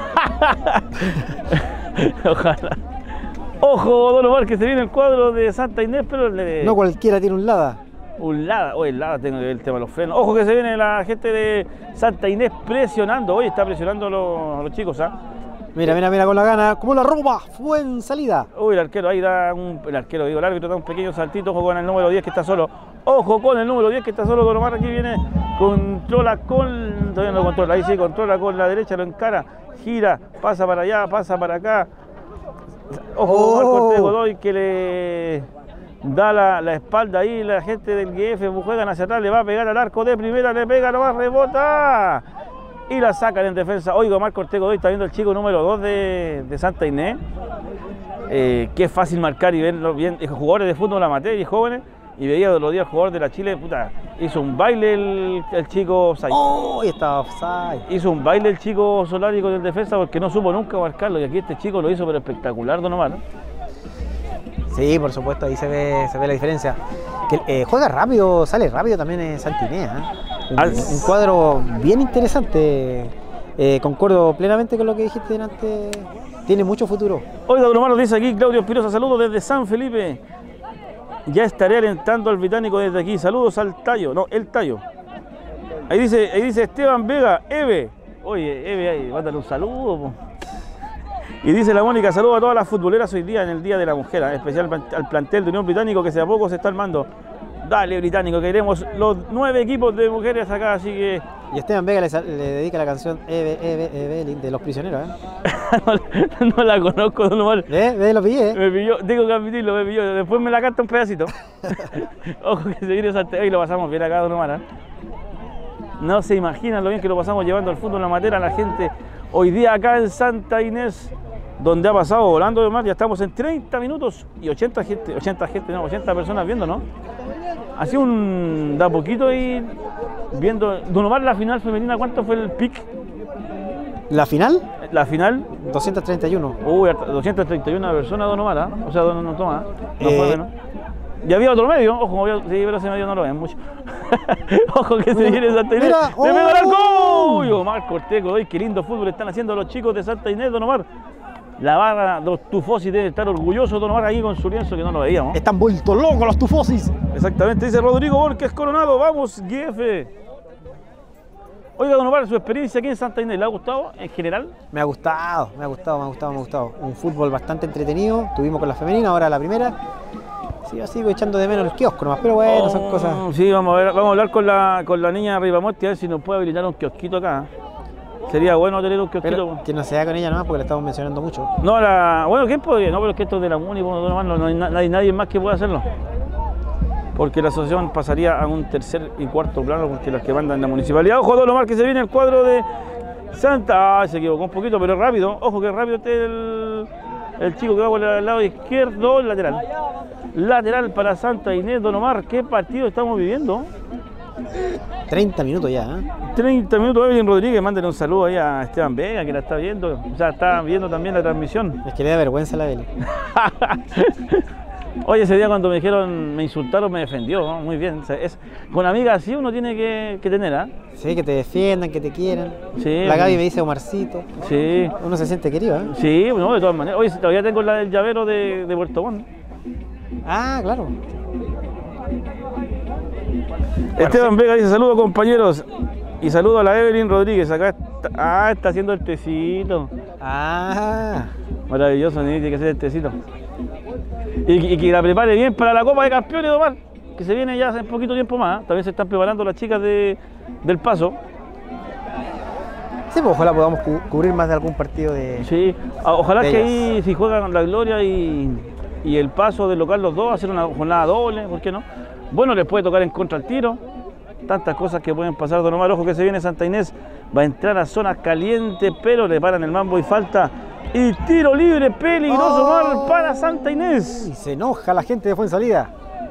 Ojalá. Ojo, Don Omar, que se viene el cuadro de Santa Inés, pero le... No cualquiera tiene un Lada. Un Lada, oye, el Lada, tengo que ver el tema de los frenos. Ojo que se viene la gente de Santa Inés presionando. Oye, está presionando a los, a los chicos, ¿ah? Mira, mira, mira con la gana, como la roba, buen salida. Uy, el arquero ahí da un. El arquero, digo, el árbitro da un pequeño saltito. Ojo con el número diez que está solo. Ojo con el número diez que está solo. Don Omar aquí viene, controla con. Todavía no lo controla, ahí sí, controla con la derecha, lo encara, gira, pasa para allá, pasa para acá. Ojo, Oh. Omar Cortés Godoy que le da la, la espalda ahí. La gente del G F juegan hacia atrás, le va a pegar al arco de primera, le pega, lo va, rebota. Y la sacan en defensa. Oiga, Omar Cortés Godoy está viendo el chico número dos de, de Santa Inés. Eh, qué fácil marcar y verlo bien. eh, Jugadores de fútbol amateur y jóvenes. Y veía los días el jugador de la Chile, puta, hizo un baile el, el chico Sai. Oh, y estaba offside. Hizo un baile el chico Solari con el defensa porque no supo nunca marcarlo. Y aquí este chico lo hizo pero espectacular, Don Omar, ¿no? Sí, por supuesto, ahí se ve, se ve la diferencia. Que eh, juega rápido, sale rápido también en Santinea. ¿eh? Un, Al- un cuadro bien interesante. Eh, concuerdo plenamente con lo que dijiste delante. Tiene mucho futuro. Oiga, Don Omar, nos dice aquí Claudio Espirosa, saludos desde San Felipe. Ya estaré alentando al británico desde aquí. Saludos al Tallo, no, el Tallo. Ahí dice, ahí dice Esteban Vega, Eve. Oye, Eve, ahí, mándale un saludo, po. Y dice la Mónica, saludos a todas las futboleras hoy día en el Día de la Mujer, en especial al plantel de Unión Británico que hace a poco se está armando. Dale, británico, queremos los nueve equipos de mujeres acá, así que... Y Esteban Vega le, le dedica la canción Eve, Eve, Evelyn de Los Prisioneros, ¿eh? no, no la conozco, Don Omar. ¿Eh? ¿Ve? Lo pillé, ¿eh? Me pilló, tengo que admitirlo, me pilló. Después me la canta un pedacito. Ojo que se viene Santa Inés y lo pasamos bien acá, Don Omar, ¿eh? No se imaginan lo bien que lo pasamos llevando al fútbol amateur a la gente. Hoy día acá en Santa Inés, donde ha pasado volando de mar, ya estamos en treinta minutos y ochenta gente, ochenta gente, no, ochenta personas viendo, ¿no? Ha sido un da poquito y viendo. Don Omar, la final femenina, ¿cuánto fue el pic? ¿La final? La final. doscientos treinta y uno. Uy, doscientas treinta y una personas, Don Omar, ¿eh? O sea, Don no toma, no Eh, fue menos. Y había otro medio, ojo, había, sí, pero ese medio no lo ven mucho. Ojo que se viene Santa Inés. Mira, ¡Le pega el arco! ¡oh! Uy, Omar Cortés, Godoy, qué lindo fútbol están haciendo los chicos de Santa Inés, Don Omar. La barra de los Tufosis debe estar orgulloso, Don Omar, ahí con su lienzo que no lo veíamos. Están vueltos locos los tufosis. Exactamente, dice Rodrigo Borges Coronado, vamos, G F. Oiga, Don Omar, su experiencia aquí en Santa Inés, ¿le ha gustado en general? Me ha gustado, me ha gustado, me ha gustado, me ha gustado. Un fútbol bastante entretenido. Tuvimos con la femenina, ahora la primera. Sí, yo sigo echando de menos el kiosco nomás, pero bueno, son cosas. Sí, vamos a ver, vamos a hablar con la, con la niña Ribamonte a ver si nos puede habilitar un kiosquito acá. Sería bueno tener un kiosquito. Pero que no se haga con ella nomás porque la estamos mencionando mucho. No, la. Bueno, ¿quién podría? No, pero es que esto es de la MUNI, no, no, no hay nadie, nadie más que pueda hacerlo. Porque la asociación pasaría a un tercer y cuarto plano, porque las que mandan en la municipalidad. Ojo, Don Omar, que se viene el cuadro de Santa. Ah, se equivocó un poquito, pero rápido. Ojo, que rápido este el, el chico que va por el lado izquierdo, lateral. Lateral para Santa Inés, Don Omar. ¿Qué partido estamos viviendo? treinta minutos ya, ¿eh? treinta minutos, Evelyn Rodríguez, mándenle un saludo ahí a Esteban Vega, que la está viendo. O sea, está viendo también la transmisión. Es que le da vergüenza a la Beli. Oye, ese día cuando me dijeron, me insultaron, me defendió, ¿no? Muy bien. O sea, es, con amigas así uno tiene que, que tener, ¿ah? ¿eh? Sí, que te defiendan, que te quieran. Sí. La Gaby me dice Omarcito. Sí. Uno se siente querido, ¿eh? Sí, no, de todas maneras. Oye, todavía tengo la del llavero de, de Puerto Montt. Ah, claro. Esteban Vega dice, saludos compañeros. Y saludo a la Evelyn Rodríguez. Acá está, ah, está haciendo el tecito. Ah. Maravilloso, ni tiene que hacer el tecito. Y, y que la prepare bien para la Copa de Campeones, Don Omar, que se viene ya hace poquito tiempo más. ¿Eh? También se están preparando las chicas de, del Paso. Sí, pues ojalá podamos cu cubrir más de algún partido de. Sí, ojalá de que ellas. ahí, si juegan la Gloria y, y el Paso del local los dos, hacer una jornada doble, ¿por qué no? Bueno, les puede tocar en contra el tiro. Tantas cosas que pueden pasar, Don Omar. Ojo que se viene Santa Inés, va a entrar a zona caliente, pero le paran el mambo y falta. Y tiro libre peligroso, Omar, Oh. para Santa Inés. Y se enoja la gente de Fuensalida.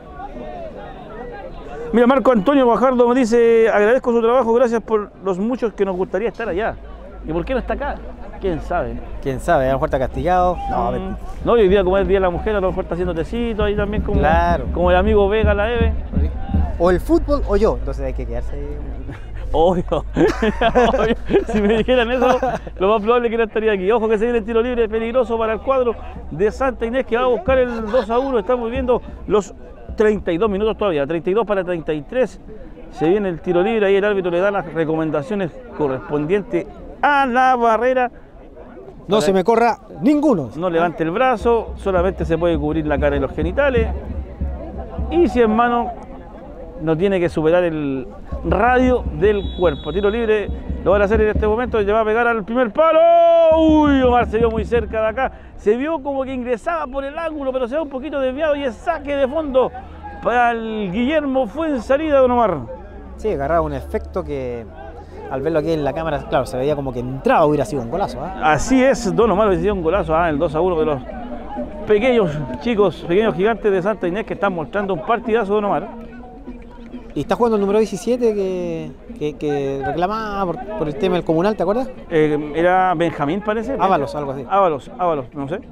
Mira, Marco Antonio Bajardo me dice, agradezco su trabajo, gracias por los muchos que nos gustaría estar allá. ¿Y por qué no está acá? ¿Quién sabe? Quién sabe, a lo mejor está castigado. No, Mm. mentira. No, y hoy día como es el Día de la Mujer, a lo mejor está haciendo tecito ahí también como, Claro. como el amigo Vega, la Eve. O el fútbol o yo. Entonces hay que quedarse ahí. Obvio. Obvio. Si me dijeran eso, lo más probable es que no estaría aquí. Ojo que se viene el tiro libre peligroso para el cuadro de Santa Inés, que va a buscar el dos a uno. Estamos viendo los treinta y dos minutos todavía, treinta y dos para treinta y tres. Se viene el tiro libre, ahí el árbitro le da las recomendaciones correspondientes a la barrera. No se me corra ninguno. No levante el brazo, solamente se puede cubrir la cara y los genitales. Y si en mano no tiene que superar el radio del cuerpo. Tiro libre lo van a hacer en este momento, le va a pegar al primer palo. Uy, Omar se vio muy cerca de acá. Se vio como que ingresaba por el ángulo, pero se ve un poquito desviado y es saque de fondo para el Guillermo Fuensalida, Don Omar. Sí, agarraba un efecto que al verlo aquí en la cámara, claro, se veía como que entraba, hubiera sido un golazo. ¿eh? Así es, Don Omar, decidió un golazo, ah, el dos a uno de los pequeños chicos, pequeños gigantes de Santa Inés que están mostrando un partidazo, Don Omar. Y está jugando el número diecisiete que, que, que reclamaba por, por el tema del comunal, ¿te acuerdas? Eh, era Benjamín, parece. Ábalos, algo así. Ábalos, Ábalos, no sé.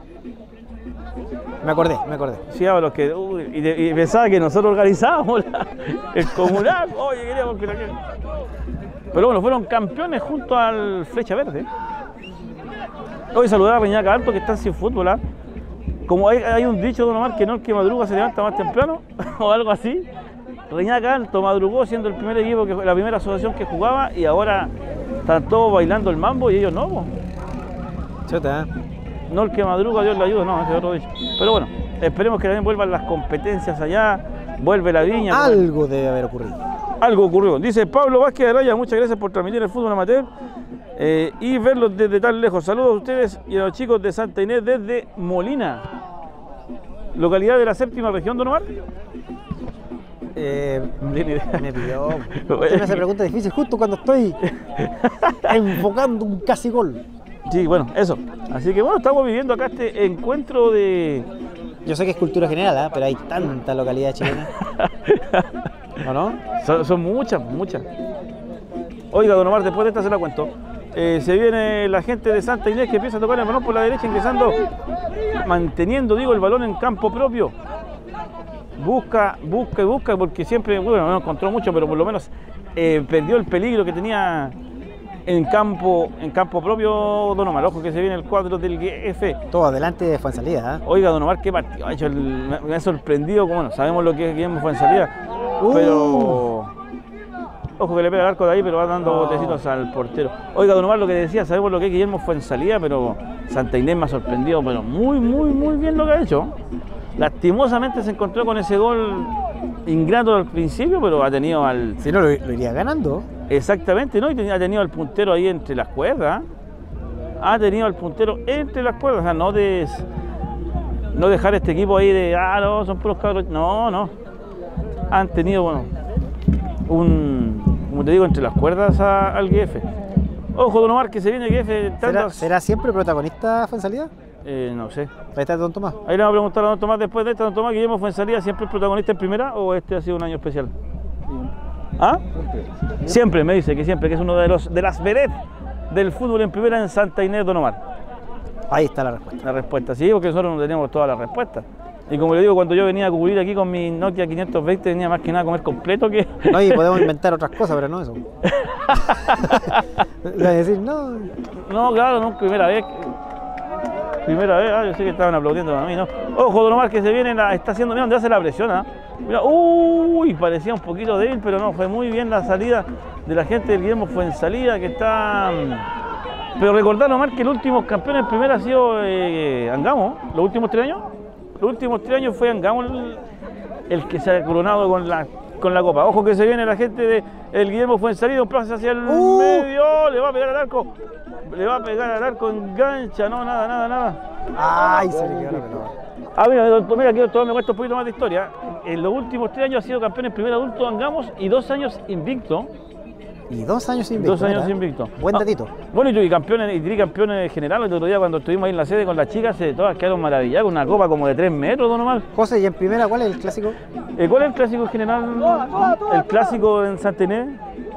Me acordé, me acordé. Sí, Ábalos, que uy, y, de- y pensaba que nosotros organizábamos la- el comunal. Oye, queríamos que la Pero bueno, fueron campeones junto al Flecha Verde. Hoy saludar a Reñaca Alto, que están sin fútbol. ¿Ah? Como hay, hay un dicho, Don Omar, que no el que madruga se levanta más temprano, o algo así. Reñaca Alto madrugó siendo el primer equipo, que, la primera asociación que jugaba, y ahora están todos bailando el mambo y ellos no. Po. Chuta, ¿eh? No el que madruga, Dios le ayuda, no, ese es otro dicho. Pero bueno, esperemos que también vuelvan las competencias allá, vuelve la Viña. Algo debe haber ocurrido. Algo ocurrió. Dice Pablo Vázquez de Araya, muchas gracias por transmitir el fútbol amateur eh, y verlos desde tan lejos. Saludos a ustedes y a los chicos de Santa Inés desde Molina, localidad de la séptima región, don Omar. Eh, me pidió. Usted me hace preguntas difíciles justo cuando estoy enfocando un casi gol. Sí, bueno, eso. Así que bueno, estamos viviendo acá este encuentro de... Yo sé que es cultura general, ¿eh? Pero hay tanta localidad chilena. ¿O no? Son, son muchas, muchas. Oiga, don Omar, después de esta se la cuento. Eh, se viene la gente de Santa Inés que empieza a tocar el balón por la derecha, ingresando, manteniendo, digo, el balón en campo propio. Busca, busca y busca, porque siempre, bueno, no encontró mucho, pero por lo menos eh, perdió el peligro que tenía en campo, en campo propio, don Omar. Ojo que se viene el cuadro del G F. Todo adelante de Fuensalida, ¿eh? Oiga, don Omar, qué partido ha hecho. El, me, me ha sorprendido, bueno, sabemos lo que es Guillermo Fuensalida, uh. pero... Ojo que le pega el arco de ahí, pero va dando oh. botecitos al portero. Oiga, don Omar, lo que decía, sabemos lo que es Guillermo Fuensalida, pero Santa Inés me ha sorprendido, pero muy, muy, muy bien lo que ha hecho. Lastimosamente se encontró con ese gol ingrato al principio, pero ha tenido al... Si no, lo, lo iría ganando. Exactamente, ¿no? Y ha tenido al puntero ahí entre las cuerdas. Ha tenido al puntero entre las cuerdas. O sea, no, des, no dejar este equipo ahí de, ah, no, son puros cabros. No, no. Han tenido, bueno, un, como te digo, entre las cuerdas a, al G F. Ojo, don Omar, que se viene el G F. ¿Será, ¿Será siempre protagonista Fuensalida? Eh, no sé. Ahí está don Tomás. Ahí le vamos a preguntar a don Tomás después de esta. Don Tomás, ¿Guillermo Fuensalida siempre es protagonista en primera o este ha sido un año especial? ¿Ah? Siempre. Siempre, me dice que siempre, que es uno de los de las vedettes del fútbol en primera en Santa Inés, don Omar. Ahí está la respuesta. La respuesta, sí, porque nosotros no teníamos todas las respuestas. Y como le digo, cuando yo venía a cubrir aquí con mi Nokia quinientos veinte, venía más que nada a comer completo que... No, y podemos inventar otras cosas, pero no eso. Le voy a decir, no... No, claro, no, primera vez. Primera vez, ah, yo sé que estaban aplaudiendo a mí, ¿no? Ojo, don Omar, que se viene, la, está haciendo, mira dónde hace la presión, ¿ah? Mira, uy, parecía un poquito débil, pero no, fue muy bien la salida de la gente del Guillermo Fuensalida, que está... Pero recordar, Omar, que el último campeón en primera ha sido eh, Angamo, los últimos tres años. Los últimos tres años fue Angamo el, el que se ha coronado con la, con la copa. Ojo que se viene la gente de el Guillermo Fuensalida, un plazo hacia el uh. medio, le va a pegar al arco, le va a pegar al arco, engancha, no, nada, nada, nada. Ay, se le quedó la pelota. Ah, mira, mira, quiero todo me cuesta un poquito más de historia. En los últimos tres años ha sido campeón en primer adulto Angamos y dos años invicto. Y dos años invicto. Dos años ¿verdad? invicto. Buen datito. Ah, bueno, y campeones, y tricampeones generales. El otro día cuando estuvimos ahí en la sede con las chicas, se, todas quedaron maravilladas con una copa como de tres metros, don Omar. José, ¿y en primera cuál es el clásico? Eh, ¿Cuál es el clásico en general? El clásico en Santa Inés.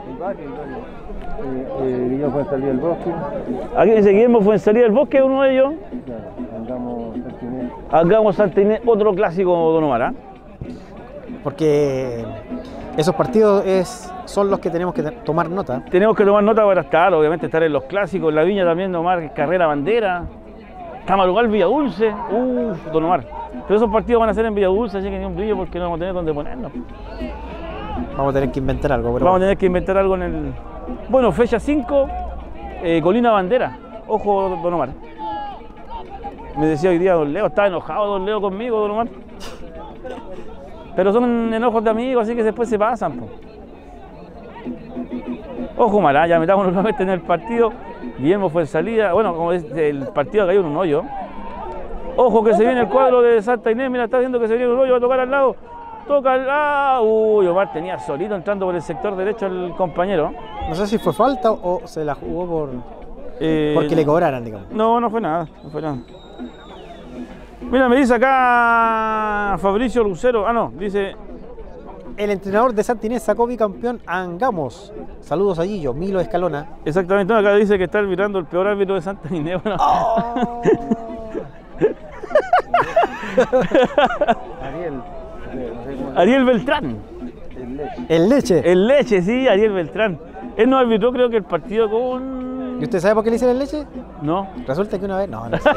Eh, Guillermo Fuensalida del Bosque. Aquí dice Guillermo Fuensalida del Bosque, uno de ellos. Andamos Santa Inés. Hagamos Santa Inés, otro clásico, don Omar, ¿eh? Porque esos partidos es, son los que tenemos que tomar nota. Tenemos que tomar nota para estar, obviamente, estar en los clásicos. En la Viña también, don Omar, Carrera Bandera. Camarugal, Villa Dulce. Uff, don Omar. Pero esos partidos van a ser en Villa Dulce, así que ni un brillo porque no vamos a tener dónde ponernos. Vamos a tener que inventar algo. Pero vamos a tener que inventar algo en el... Bueno, fecha cinco, eh, Colina Bandera. Ojo, don Omar. Me decía hoy día don Leo, estaba enojado don Leo conmigo, don Omar. Pero son enojos de amigos, así que después se pasan, po. Ojo, Mará, ya metamos nuevamente en el partido. Guillermo Fuensalida, bueno, como es el partido cayó en un hoyo. Ojo que se viene el cuadro de Santa Inés, mira, está viendo que se viene un hoyo, va a tocar al lado. Toca al lado. Uy, Omar tenía solito entrando por el sector derecho al compañero. No sé si fue falta o se la jugó por eh, porque le cobraran, digamos. No, no fue nada, no fue nada. Mira, me dice acá Fabricio Lucero, ah no, dice... El entrenador de Santa Inés sacó bicampeón a Angamos. Saludos a Guillo, Milo Escalona. Exactamente, acá dice que está arbitrando el peor árbitro de Santa Inés. Bueno. Oh. Ariel. Ariel Beltrán. El Leche. El Leche. El Leche, sí, Ariel Beltrán. Él nos arbitró creo que el partido con... ¿Y usted sabe por qué le hicieron el Leche? No. Resulta que una vez... No, no sé.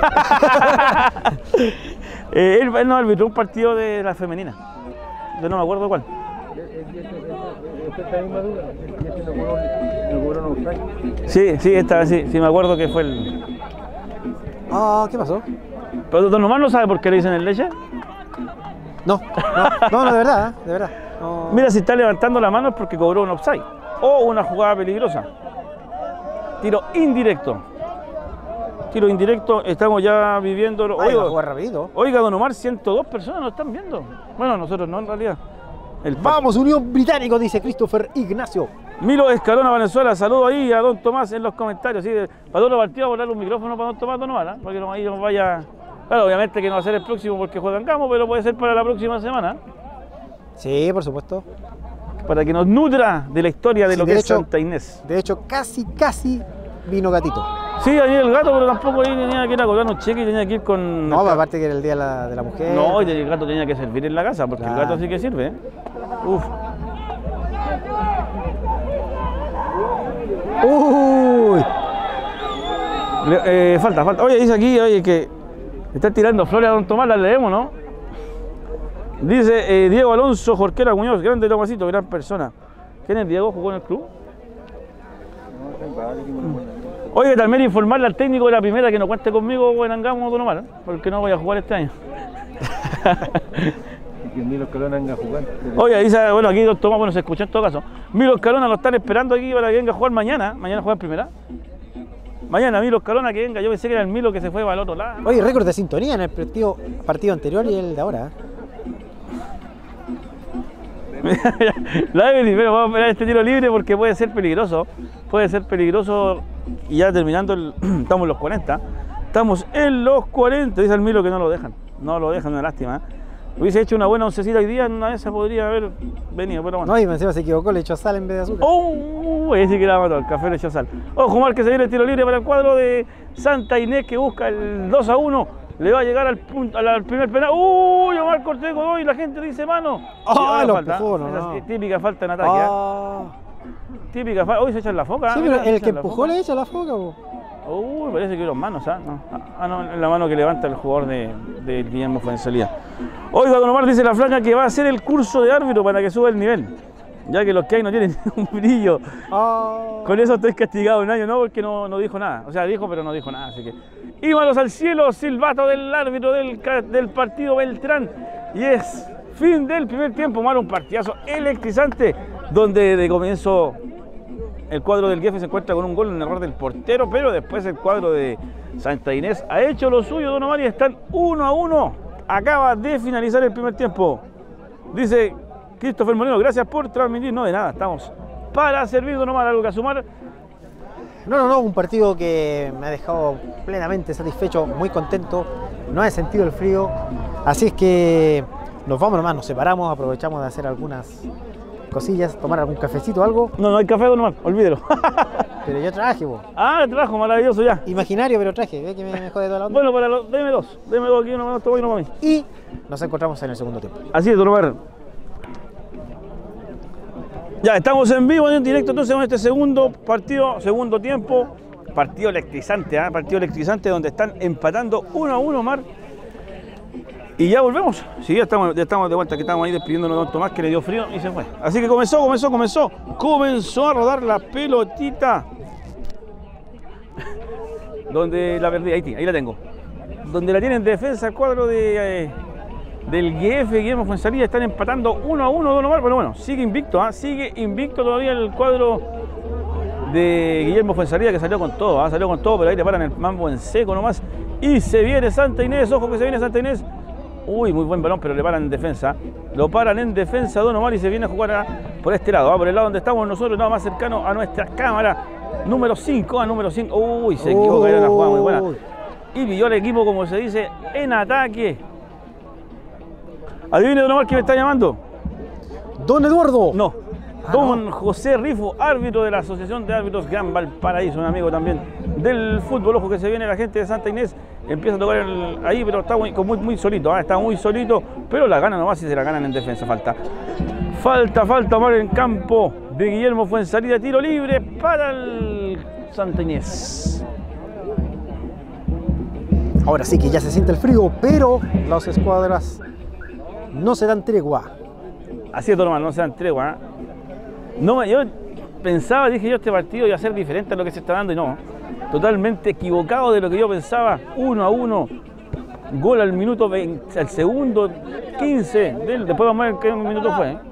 eh, él, él nos arbitró un partido de la femenina. Yo no me acuerdo cuál. Sí, sí, esta vez sí, sí me acuerdo que fue el... Ah, ¿qué pasó? Pero don Omar no sabe por qué le dicen el Leche. No, no, no, no, de verdad, ¿eh? de verdad. No. Mira, si está levantando la mano es porque cobró un offside o una jugada peligrosa. Tiro indirecto. Tiro indirecto, estamos ya viviendo. Ay, Oiga, va a jugar rápido. oiga, don Omar, ciento dos personas nos están viendo. Bueno, nosotros no, en realidad. El Vamos, Unión Británico, dice Christopher Ignacio. Milo Escalona, Venezuela, saludo ahí a don Tomás en los comentarios. ¿Sí? Para todos los partidos, voy a darle un micrófono para don Tomás Donovan, ¿eh? Porque no, ahí nos vaya. Claro, obviamente que no va a ser el próximo porque juegan Gamo, pero puede ser para la próxima semana. Sí, por supuesto. Para que nos nutra de la historia de Sí, lo de que hecho- es Santa Inés. De hecho, casi, casi vino gatito. Sí, ahí el gato, pero tampoco ahí tenía que ir a cobrar un cheque y tenía que ir con. No, aparte que era el día de la, de la mujer. No, y el gato tenía que servir en la casa, porque Claro. el gato sí que sirve. ¿eh? Uf. Uy, Le- eh, falta, falta. Oye, dice aquí, oye, que está tirando flores a don Tomás, las leemos, ¿no? Dice eh, Diego Alonso, Jorquera Muñoz, grande Tomasito, gran persona. ¿Quién es Diego? ¿Jugó en el club? No, tengo varios que me lo ponen. Oye, también informarle al técnico de la primera que no cuente conmigo en Angamo, don Omar, ¿eh? Porque no voy a jugar este año. Y que Milo Escalona venga a jugar. Oye, dice, bueno, aquí don Tomás, bueno, se escuchó en todo caso. Milo Escalona lo están esperando aquí para que venga a jugar mañana. Mañana juega en primera. Mañana Milo Escalona que venga. Yo pensé que era el Milo que se fue para el otro lado. oye, récord de sintonía en el partido, partido anterior y el de ahora. ¿eh? La Evelyn, pero vamos a esperar este tiro libre porque puede ser peligroso. Puede ser peligroso. Y ya terminando, el, estamos en los cuarenta. Estamos en los cuarenta. Dice el Milo que no lo dejan. No lo dejan, una lástima. ¿eh? Hubiese hecho una buena oncecita hoy día, una vez se podría haber venido, pero bueno. No, y encima se equivocó, le echó sal en vez de azúcar. ¡Oh! Ese que la mató, el café le echó sal. Ojo, Mar, que se viene el tiro libre para el cuadro de Santa Inés que busca el dos a uno. Le va a llegar al, punto, al, al primer penal. ¡Uy! Omar Cortés Godoy y la gente dice mano. ¡Ah, Sí, lo falta, empujó, no, esa no. es típica falta en ataque. ¿eh? Ah. Típica falta. Hoy se echan la foca. Sí, ¿eh? pero Mira, se el que echan la empujó foca. le echa la foca, po. Uy, parece que eran manos, ¿ah? No. Ah, no, es la mano que levanta el jugador de, de Guillermo Fuenzalía. Oiga, don Omar dice la flaca que va a hacer el curso de árbitro para que suba el nivel. Ya que los que hay no tienen un brillo. Ah. Con eso estoy castigado un año, no, porque no, no dijo nada. O sea, dijo, pero no dijo nada. Así que. Y manos al cielo, silbato del árbitro del, ca- del partido Beltrán. Y es fin del primer tiempo, Omar, un partidazo electrizante, donde de comienzo el cuadro del Jefe se encuentra con un gol en error del portero, pero después el cuadro de Santa Inés ha hecho lo suyo, don Omar, y están uno a uno. Acaba de finalizar el primer tiempo. Dice Christopher Molino, gracias por transmitir. No, de nada, estamos para servir, don Omar, algo que sumar. No, no, no, un partido que me ha dejado plenamente satisfecho, muy contento, no he sentido el frío, así es que nos vamos nomás, nos separamos, aprovechamos de hacer algunas cosillas, tomar algún cafecito o algo, No, no hay café, don Omar, olvídelo. pero yo traje, po. Ah, el trabajo maravilloso ya. Imaginario, pero traje, ve que me, me jode toda la onda. Bueno, para los, deme dos, deme dos aquí, uno para todo y uno para mí. Y nos encontramos en el segundo tiempo. Así es, don Omar. Ya, estamos en vivo, en directo, entonces con este segundo partido, segundo tiempo. Partido electrizante, ¿eh? Partido electrizante donde están empatando uno a uno, Omar. Y ya volvemos. Sí, ya estamos, ya estamos de vuelta, que estamos ahí despidiéndonos de don Tomás, que le dio frío y se fue. Así que comenzó, comenzó, comenzó. Comenzó a rodar la pelotita. Donde la perdí, ahí, ahí la tengo. Donde la tiene en defensa el cuadro de... Eh, del G F, Guillermo Fuenzalía, están empatando uno a uno, don Omar, pero bueno, sigue invicto, ¿eh? Sigue invicto todavía el cuadro de Guillermo Fuenzalía, que salió con todo, ¿eh? Salió con todo, pero ahí le paran el mambo en seco nomás, y se viene Santa Inés, ojo que se viene Santa Inés, uy, muy buen balón, pero le paran en defensa, lo paran en defensa, don Omar, y se viene a jugar a, por este lado, ¿eh? Por el lado donde estamos nosotros, nada más cercano a nuestra cámara, número cinco, a número cinco, uy, se equivoca, era una jugada muy buena, y pilló el equipo, como se dice, en ataque. Adivine, don Omar, ¿quién me está llamando? Don Eduardo. No. Ah, Don no. José Rifo, árbitro de la Asociación de Árbitros Gran Valparaíso, un amigo también del fútbol. Ojo que se viene la gente de Santa Inés, empieza a tocar el- ahí, pero está muy, muy, muy solito, ¿ah? Está muy solito, pero la gana nomás y se la ganan en defensa. Falta. Falta, falta, Omar, en campo de Guillermo Fuenzalía, tiro libre para el Santa Inés. Ahora sí que ya se siente el frío, pero las escuadras no se dan tregua. Así es, normal, no se dan tregua. ¿eh? No, yo pensaba, dije yo, este partido iba a ser diferente a lo que se está dando y no. Totalmente equivocado de lo que yo pensaba. Uno a uno. Gol al minuto veinte, al segundo quince. Del, después vamos a ver qué minuto fue. ¿eh?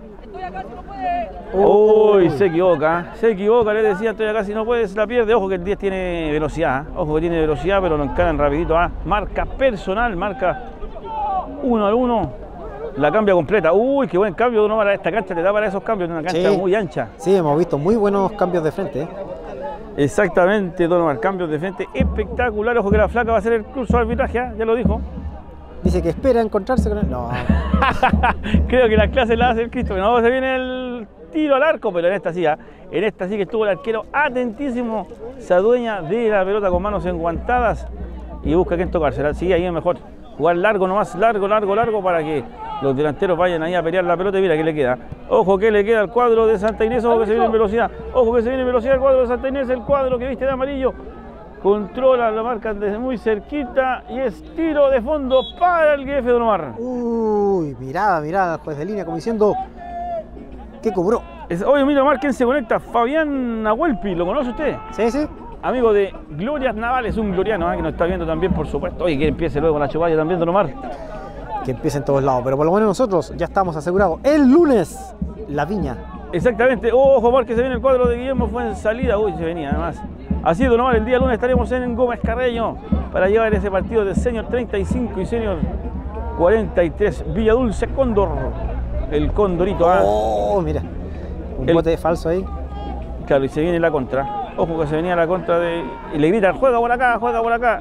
Uy, se equivoca, se equivoca, le decía, estoy acá, si no puedes, la pierde. Ojo que el diez tiene velocidad, ¿eh? Ojo que tiene velocidad, pero lo encaran rapidito. ¿eh? Marca personal, marca uno al uno, la cambia completa. Uy, qué buen cambio, uno para esta cancha, le da para esos cambios, una cancha Sí. muy ancha. Sí, hemos visto muy buenos cambios de frente. ¿eh? Exactamente, Don Omar, cambios de frente espectacular. Ojo que la flaca va a hacer el curso de arbitraje, ¿eh? Ya lo dijo. Dice que espera encontrarse con él. No, Creo que las clases las hace el Cristo. No, se viene el tiro al arco, pero en esta sí, ¿eh? En esta sí que estuvo el arquero atentísimo, se adueña de la pelota con manos enguantadas y busca quién tocársela. Sí, ahí es mejor jugar largo nomás, largo, largo, largo, para que los delanteros vayan ahí a pelear la pelota. Y mira que le queda. Ojo que le queda al cuadro de Santa Inés, ojo que se viene en velocidad. Ojo que se viene en velocidad el cuadro de Santa Inés, el cuadro que viste de amarillo. Controla, lo marcan desde muy cerquita y es tiro de fondo para el G F de Don Omar. uy, mirada, mirada al juez de línea como diciendo que cobró. Es, oye, mira, Omar, ¿quién se conecta? Fabián Nahuelpi, ¿lo conoce usted? Sí, sí. Amigo de Glorias Navales, un gloriano ¿eh? que nos está viendo también, por supuesto. Oye, que empiece luego la chuballa también, Don Omar. Que empiece en todos lados, pero por lo menos nosotros ya estamos asegurados. El lunes, la Viña. Exactamente. Ojo, Omar, que se viene el cuadro de Guillermo Fuensalida. Uy, se venía además. Así es, Don Omar, el día lunes estaremos en Gómez Carreño para llevar ese partido de Senior treinta y cinco y Senior cuarenta y tres. Villa Dulce Cóndor, el Condorito. ¿eh? Oh, mira, un El- bote falso ahí. Claro, y se viene la contra. Ojo que se venía la contra de... Y le gritan, juega por acá, juega por acá.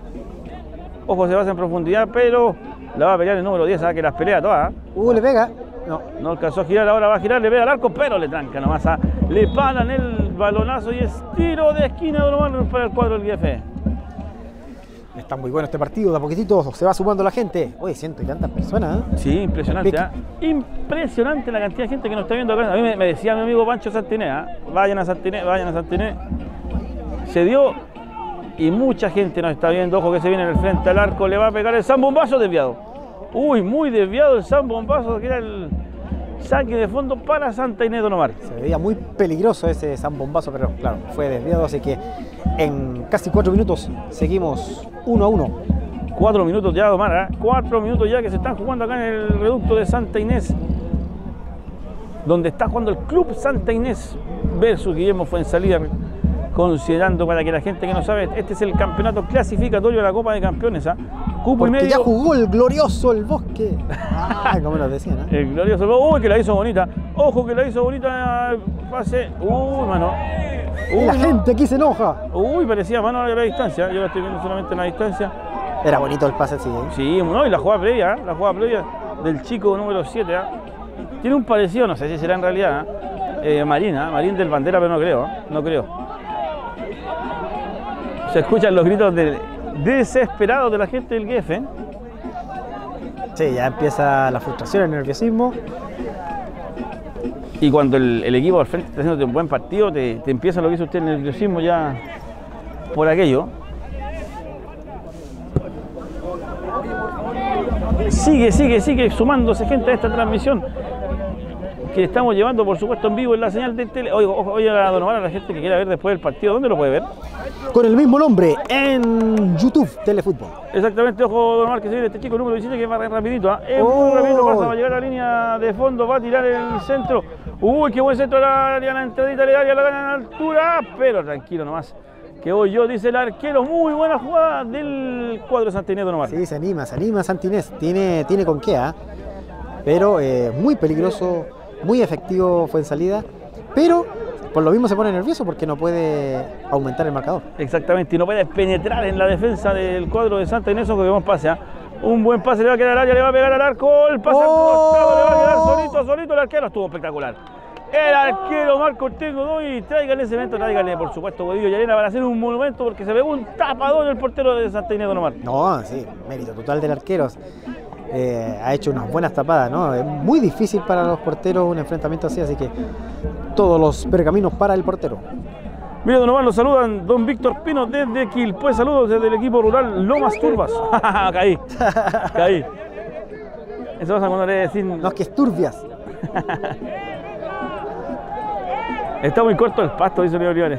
Ojo, se va en profundidad, pero la va a pelear el número diez, ¿sabes? Que las pelea todas. ¿eh? Uh, le pega. No, No alcanzó a girar, ahora va a girar, le pega al arco, pero le tranca nomás. ¿eh? Le paran el balonazo y es tiro de esquina de Don Omar para el cuadro del G F. está muy bueno este partido. De a poquitito se va sumando la gente. Oye, ciento y tantas personas, ¿eh? Sí, impresionante. Pique. ¿eh? Impresionante la cantidad de gente que nos está viendo acá. A mí me, me decía mi amigo Pancho Santiné, ¿eh? vayan a Santiné, vayan a Santiné. Se dio y mucha gente nos está viendo. Ojo que se viene en el frente al arco, le va a pegar el zambombazo desviado. Uy, muy desviado el zambombazo, que era el saque de fondo para Santa Inés de Don Omar. Se veía muy peligroso ese zambombazo, pero claro, fue desviado, así que en casi cuatro minutos seguimos uno a uno. Cuatro minutos ya, Don Omar, ¿eh? Cuatro minutos ya que se están jugando acá en el reducto de Santa Inés, donde está jugando el Club Santa Inés versus Guillermo Fuensalida, considerando para que la gente que no sabe, este es el campeonato clasificatorio de la Copa de Campeones, ¿ah? Cupo y Porque medio. ya jugó el glorioso El Bosque. Ah, como nos decían, ¿eh? El glorioso. Uy, que la hizo bonita. Ojo que la hizo bonita. Pase. Uy, mano. Y Uy, la no. gente aquí se enoja. Uy, parecía mano a la distancia. Yo la estoy viendo solamente en la distancia. Era bonito el pase, sí, ¿eh? Sí, no, y la jugada previa, ¿eh? La jugada previa del chico número siete. ¿eh? Tiene un parecido, no sé si será en realidad. ¿eh? Eh, Marín, ¿eh? Marín del Bandera, pero no creo. ¿eh? No creo. Se escuchan los gritos de, desesperados de la gente del G F. ¿eh? Sí, ya empieza la frustración, el nerviosismo. Y cuando el, el equipo al frente está haciendo un buen partido, te, te empieza lo que hizo usted el nerviosismo ya por aquello. Sigue, sigue, sigue sumándose gente a esta transmisión que estamos llevando, por supuesto, en vivo en la señal de tele. Oye, ojo, oye a Don Omar, a la gente que quiera ver después del partido, ¿dónde lo puede ver? Con el mismo nombre en YouTube, Telefútbol. Exactamente, ojo, Don Omar, que se viene este chico número diecisiete que va re- rapidito, ¿ah? Es Oh. muy rápido, pasa, va a llegar a la línea de fondo, va a tirar el centro. Uy, qué buen centro al área, la entradita le área, la gana en altura, pero tranquilo nomás. Que voy yo, dice el arquero, muy buena jugada del cuadro de Santa Inés de Don Omar. Sí, se anima, se anima Santinés. Tiene, tiene con qué, ¿ah? Pero eh, muy peligroso, muy efectivo fue en salida. Pero por lo mismo se pone nervioso porque no puede aumentar el marcador. Exactamente, y no puede penetrar en la defensa del cuadro de Santa Inés, ojo que buen pase, ¿ah? Un buen pase, le va a quedar al área, le va a pegar al arco, el pase ¡Oh! al costado, le va a quedar solito, solito el arquero, estuvo espectacular. El arquero Marco Ortego Doy, tráiganle cemento, tráiganle por supuesto Godillo y arena para hacer un monumento porque se pegó un tapador el portero de Santa Inés de Don Omar. No, sí, mérito total del arquero. Eh, ha hecho unas buenas tapadas, ¿no? Es muy difícil para los porteros un enfrentamiento así, así que todos los pergaminos para el portero. Mira, Don Omar, lo saludan don Víctor Pino desde Quilpué, saludos desde el equipo rural Lomas Turbas. caí, caí. Eso pasa cuando le decís... No, es que es turbias. Está muy corto el pasto, dice Luis Olivares.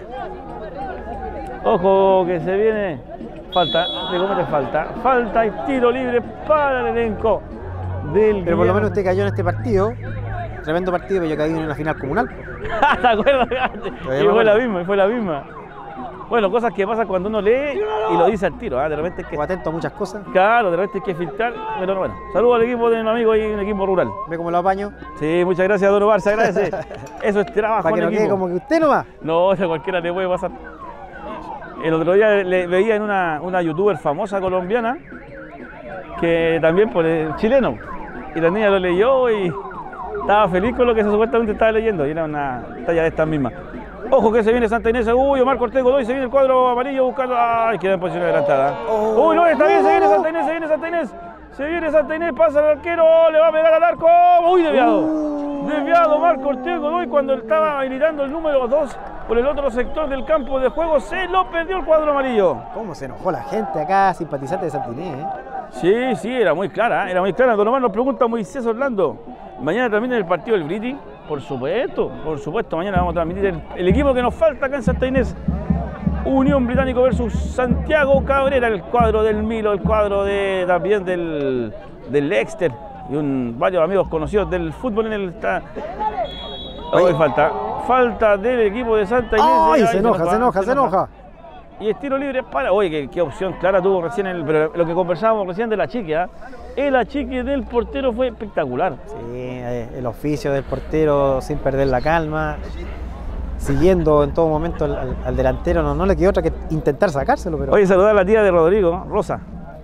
Ojo que se viene. Falta, le comete falta. Falta y tiro libre para el elenco del Pero por lo Guillermo. menos usted cayó en este partido. Tremendo partido, pero yo caí en una final comunal. ¿Te acuerdas? Y me fue acuerdo. la misma, y fue la misma. Bueno, cosas que pasan cuando uno lee y lo dice al tiro, ¿ah? De repente es que... Estuvo atento a muchas cosas. Claro, de repente hay que filtrar, pero bueno. Saludos al equipo de un amigo ahí, un equipo rural. Ve cómo lo apaño. Sí, muchas gracias, Don Omar, se agradece. Eso es trabajo Para que en no quede equipo. como que usted nomás. No, a cualquiera le puede pasar. El otro día le veía en una, una youtuber famosa colombiana, que también por el chileno, y la niña lo leyó y estaba feliz con lo que se supuestamente estaba leyendo, y era una talla de estas mismas. Ojo que se viene Santa Inés, uy, Omar Cortés Godoy, se viene el cuadro amarillo buscando, ay, queda en posición adelantada. Oh. Uy, no, está bien, se viene Santa Inés, se viene Santa Inés, se viene Santa Inés, pasa el arquero, le va a pegar al arco, uy, desviado. Uh. Desviado Omar Cortés Godoy cuando estaba habilitando el número dos por el otro sector del campo de juego, se lo perdió el cuadro amarillo. ¿Cómo se enojó la gente acá, simpatizante de Santa Inés, eh? Sí, sí, era muy clara, ¿eh? Era muy clara. Don Omar nos pregunta Moisés Orlando. Mañana también en el partido del Briti, por supuesto, por supuesto, mañana vamos a transmitir el, el equipo que nos falta acá en Santa Inés. Unión Británico versus Santiago Cabrera, el cuadro del Milo, el cuadro de, también del, del Exter y un, varios amigos conocidos del fútbol en el... Está, hoy falta, falta del equipo de Santa Inés. ¡Ay! Ay, Se enoja, se enoja, se enoja. Y estilo libre para... Oye, qué, qué opción clara tuvo recién, el, pero lo que conversábamos recién de la chique, ¿eh? El achique del portero fue espectacular. Sí, eh, el oficio del portero sin perder la calma, siguiendo en todo momento al, al- al delantero, no, no le quedó otra que intentar sacárselo, pero Oye, saludar a la tía de Rodrigo, Rosa.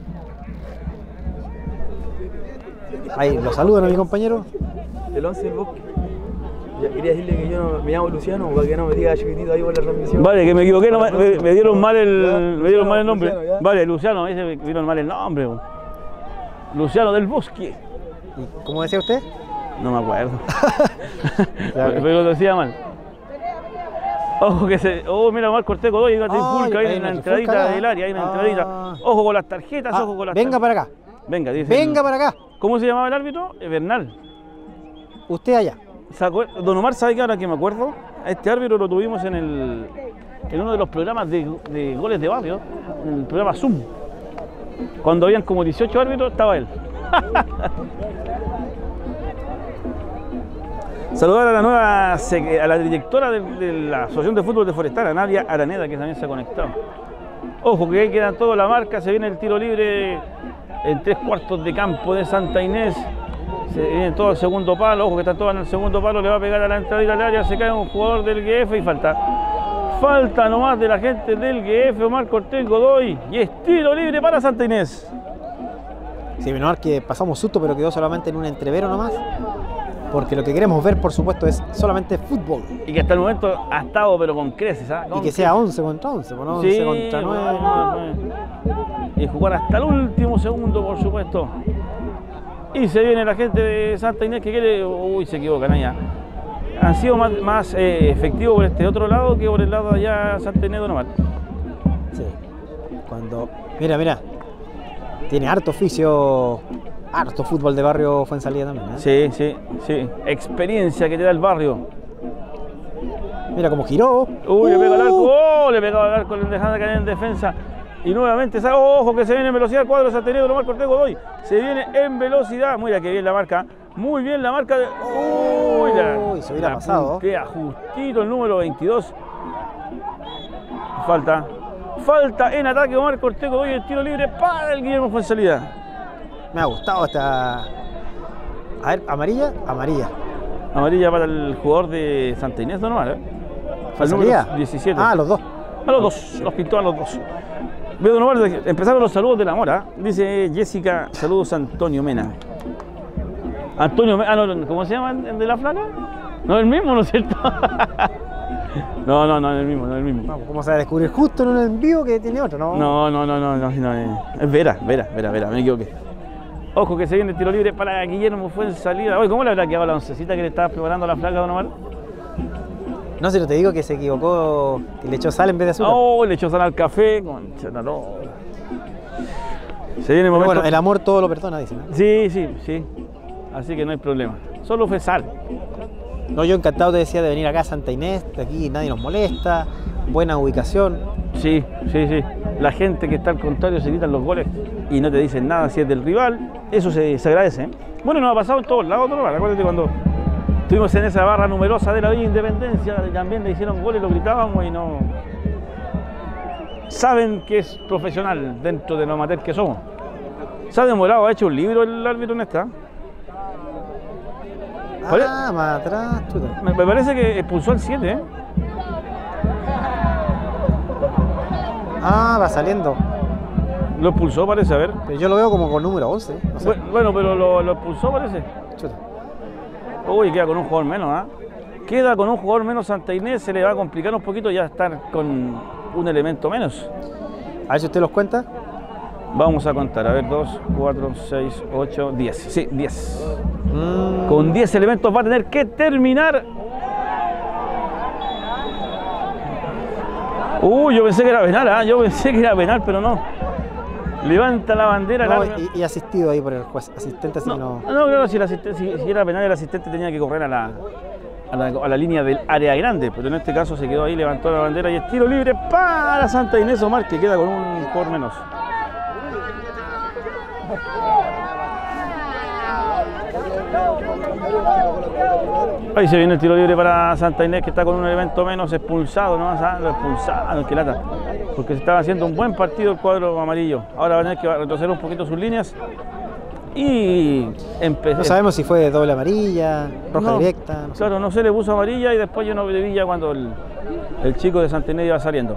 ahí lo saludan a mi compañero. El once del Bosque. Ya quería decirle que yo no- me llamo Luciano para que no me diga chiquitito ahí por la transmisión. Vale, que me equivoqué, no, me, me- me dieron mal el, Ya, me dieron mal el nombre. Luciano, ya. Vale, Luciano, ese me dieron mal el nombre. bo. Luciano del Bosque. ¿Y cómo decía usted? No me acuerdo. Ya, Pero lo decía mal. Ojo que se. Oh, mira, Omar Cortés Godoy, hay una Ay, trifulca ahí hay en la una entradita trifulca acá. del área, hay una Ah. entradita. Ojo con las tarjetas, Ah, ojo con las venga tar- para acá, Venga, dice. venga para acá, ¿Cómo se llamaba el árbitro? Eh, Bernal. usted allá. ¿Se acuer- Don Omar, ¿sabe que ahora que me acuerdo? A este árbitro lo tuvimos en, el, en uno de los programas de, de goles de barrio, en el programa Zoom. Cuando habían como dieciocho árbitros, estaba él. Saludar a la nueva, sec- a la directora de, de la Asociación de Fútbol de Forestal, a Nadia Araneda, que también se ha conectado. Ojo que ahí queda toda la marca, se viene el tiro libre en tres cuartos de campo de Santa Inés. Se viene todo al segundo palo, ojo que está todo en el segundo palo, le va a pegar a la entrada del área, se cae un jugador del G F y falta. Falta nomás de la gente del G F, Omar Cortés Godoy, y es tiro libre para Santa Inés. Sí, menor que pasamos susto, pero quedó solamente en un entrevero nomás, porque lo que queremos ver, por supuesto, es solamente fútbol. Y que hasta el momento ha estado pero con creces, ¿ah? Y Con que sea once contra once, pues, no once Sí, contra nueve. nueve, nueve. Y jugar hasta el último segundo, por supuesto. Y se viene la gente de Santa Inés que quiere... Uy, se equivocan allá. Han sido más, más eh, efectivos por este otro lado que por el lado de allá Santa Inés de Don Omar. Sí. Cuando. Mira, mira. Tiene harto oficio, harto fútbol de barrio Fuensalida también, ¿eh? Sí, sí, sí. Experiencia que te da el barrio. Mira cómo giró. Uy, le pega al arco. Uh, Oh, le pegaba al arco, le dejaba caer en defensa. Y nuevamente, sa- ojo que se viene en velocidad el cuadro de Santa Inés de Omar Cortés Godoy. Se viene en velocidad. Mira que bien la marca. Muy bien la marca de. Uy, la, Uy, se hubiera la pasado. puntea justito el número veintidós. Falta. Falta en ataque Omar Cortés Godoy. El tiro libre para el Guillermo Fuensalida. Me ha gustado esta. A ver, amarilla, amarilla. Amarilla para el jugador de Santa Inés de Don Omar. ¿eh? Al número ¿Fuensalida? diecisiete. Ah, los dos. A los dos, los pintó a los dos. Veo Don Omar, empezaron los saludos de la mora. Dice Jessica, saludos a Antonio Mena. Antonio Mena, ah, no, ¿cómo se llama el de la flaca? No es el mismo, ¿no es cierto? No, no, no es el mismo, no es el mismo. Vamos, ¿cómo se va a descubrir justo en un envío que tiene otro? No. No, no, no, no, no, no, eh, es Vera, Vera, Vera, Vera, me equivoqué. Ojo que se viene el tiro libre para Guillermo Fuensalida. Oye, ¿cómo le habrá quedado la oncecita que le estaba preparando a la flaca, Don Omar? No, si no te digo que se equivocó, que le echó sal en vez de azúcar. Oh, le echó sal al café, concha, no, no. Se viene el Pero momento. bueno, el amor todo lo perdona, dicen. ¿eh? Sí, sí, sí. Así que no hay problema. Solo fue sal. No, yo encantado te decía de venir acá a Santa Inés, de aquí nadie nos molesta, buena ubicación. Sí, sí, sí. La gente que está al contrario se gritan los goles y no te dicen nada si es del rival. Eso se, se agradece. ¿eh? Bueno, nos ha pasado en todos lados, ¿no? Acuérdate cuando estuvimos en esa barra numerosa de la Villa Independencia, también le hicieron goles, lo gritábamos y no... Saben que es profesional dentro de lo amateur que somos. Se ha demorado, ha hecho un libro el árbitro en esta. Ah, más atrás, chuta. Me, me parece que expulsó al siete, ¿eh? Ah, va saliendo. Lo expulsó, parece, a ver. Pero yo lo veo como con número once. No sé. Bueno, bueno, pero lo, lo expulsó, parece. Chuta. Uy, queda con un jugador menos, ¿ah? ¿eh? Queda con un jugador menos Santa Inés, se le va a complicar un poquito ya estar con un elemento menos. A ver si usted los cuenta. Vamos a contar, a ver, dos, cuatro, seis, ocho, diez. Sí, diez. Mm. Con diez elementos va a tener que terminar. Uy, yo pensé que era penal, ¿ah? Yo pensé que era penal, pero no. Levanta la bandera. No, larga. y, y asistido ahí por el juez, asistente, así No, no. no, claro, si, el asistente, si, si era penal, el asistente tenía que correr a la, a, la, a la línea del área grande, pero en este caso se quedó ahí, levantó la bandera y es tiro libre para Santa Inés Omar, que queda con un por menos. Ahí se viene el tiro libre para Santa Inés, que está con un elemento menos, expulsado, ¿no? Lo expulsado, que lata, porque se estaba haciendo un buen partido el cuadro amarillo. Ahora va a tener que retroceder un poquito sus líneas y empezó. No sabemos si fue doble amarilla, roja No, directa. No sé. Claro, no se le puso amarilla y después yo no vi Villa cuando el, el chico de Santa Inés iba saliendo.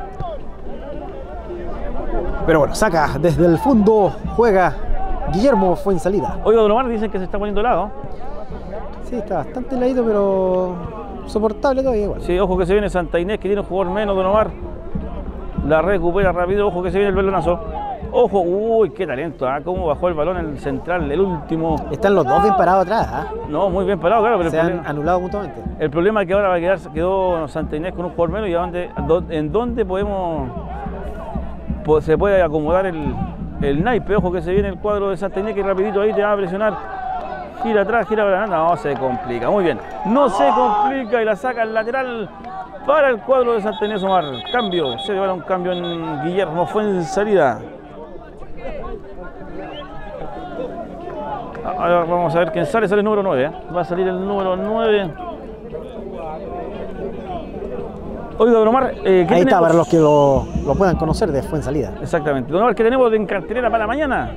Pero bueno, saca desde el fondo, juega Guillermo Fuensalida. Oiga, Don Omar, dicen que se está poniendo helado. Sí, está bastante heladito, pero soportable todavía igual. Sí, ojo que se viene Santa Inés, que tiene un jugador menos, Don Omar. La recupera rápido, ojo que se viene el balonazo. Ojo, uy, qué talento, ¿eh? Cómo bajó el balón en el central, el último. Están los dos bien parados atrás, ¿ah? No, muy bien parado, claro, pero Se el han problema, anulado mutuamente. el problema es que ahora va a quedar, quedó Santa Inés con un jugador menos y a dónde, en dónde podemos, po- se puede acomodar el, el naipe. Ojo que se viene el cuadro de Santa Inés, que rapidito ahí te va a presionar. Gira atrás, gira para adelante, no se complica, muy bien. No se complica y la saca al lateral para el cuadro de Santa Inés Omar. Cambio, se le va a dar un cambio en Guillermo Fuensalida. Ahora vamos a ver quién sale, sale el número nueve, ¿eh? Va a salir el número nueve. Oiga, Don Omar, eh, ¿qué Ahí está, tenemos? para los que lo, lo puedan conocer de Fuensalida. Exactamente. Don Omar, ¿qué tenemos en cartelera para mañana?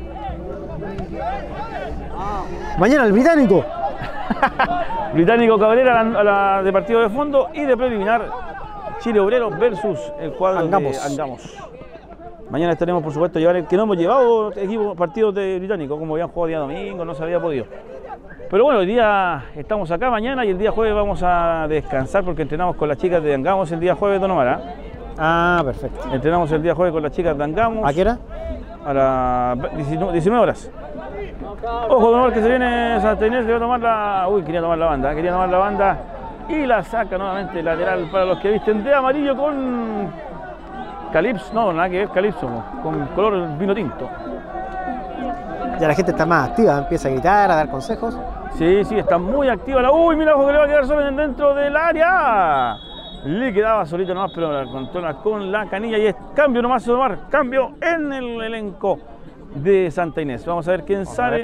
Mañana el británico. Británico Cabrera a la, a la de partido de fondo y de preliminar Chile Obrero versus el cuadro Angamos. de Angamos. Mañana estaremos, por supuesto, llevar el que no hemos llevado equipos, partidos de Británico, como habían jugado día domingo, no se había podido. Pero bueno, hoy día estamos acá mañana y el día jueves vamos a descansar porque entrenamos con las chicas de Angamos el día jueves, Don Omar, ¿eh? Ah, perfecto. Entrenamos el día jueves con las chicas de Angamos. ¿A qué hora? A las diecinueve horas. Ojo, Don Omar, que se viene Santa Inés, que va a tomar la... Uy, quería tomar la banda, quería tomar la banda y la saca nuevamente lateral para los que visten de amarillo con Calipso, no, nada que ver, Calipso, con color vino tinto. Ya la gente está más activa, empieza a gritar, a dar consejos. Sí, sí, está muy activa la... Uy, mira, ojo que le va a quedar solo dentro del área. Le quedaba solito nomás, pero la controla con la canilla y es cambio nomás, Don Omar, cambio en el elenco de Santa Inés. Vamos a ver quién Vamos a sale. ver.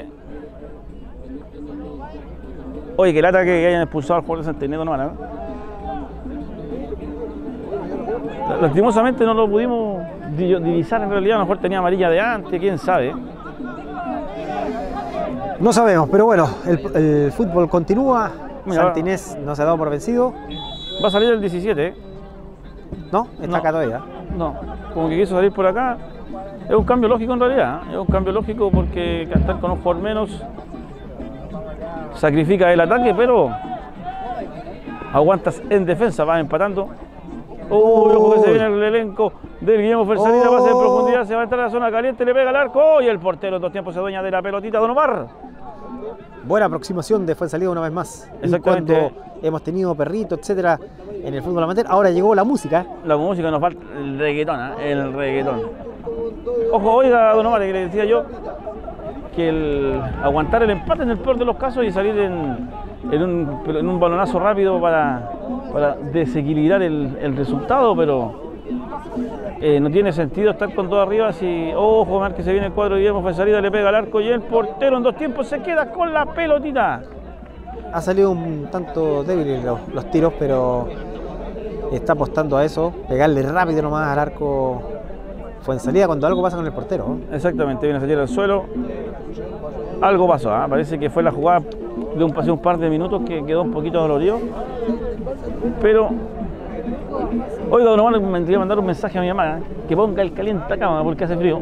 Oye, que lata que hayan expulsado al jugador de Santa Inés, Don Omar, ¿eh? Lastimosamente no lo pudimos di- divisar en realidad, a lo mejor tenía amarilla de antes, quién sabe. No sabemos, pero bueno, el, el fútbol continúa. Mira, Santa Inés no se ha dado por vencido. Va a salir el diecisiete, ¿eh? No, está No. acá todavía. No, como que quiso salir por acá. Es un cambio lógico en realidad, ¿eh? Es un cambio lógico porque estar con un jugador menos sacrifica el ataque, pero aguantas en defensa, vas empatando. Uy, ojo que se viene el elenco del Guillermo Fuensalida, Oh. pase en profundidad, se va a entrar a la zona caliente, le pega al arco y el portero en dos tiempos se dueña de la pelotita, Don Omar. Buena aproximación de Fuensalida una vez más. Y Exactamente. cuando hemos tenido perrito, etcétera, en el fútbol amateur, ahora llegó la música. La música nos falta, el reggaetón, ¿eh? El reggaetón. Ojo, oiga, Don Omar, que le decía yo que el aguantar el empate en el peor de los casos y salir en, en, un, en un balonazo rápido para, para desequilibrar el, el resultado, pero Eh, no tiene sentido estar con dos arriba. Si, ojo, mar que se viene el cuadro de Guillermo Fuenzalida, le pega al arco y el portero en dos tiempos se queda con la pelotita. Ha salido un tanto débil los, los tiros, pero está apostando a eso, pegarle rápido nomás al arco Fuenzalida cuando algo pasa con el portero, ¿no? Exactamente, viene a salir al suelo. Algo pasó, ¿eh? Parece que fue la jugada de un paseo un par de minutos que quedó un poquito dolorido. Pero, oiga, don Omar, me tendría que mandar un mensaje a mi mamá, ¿eh? Que ponga el caliente cama porque hace frío.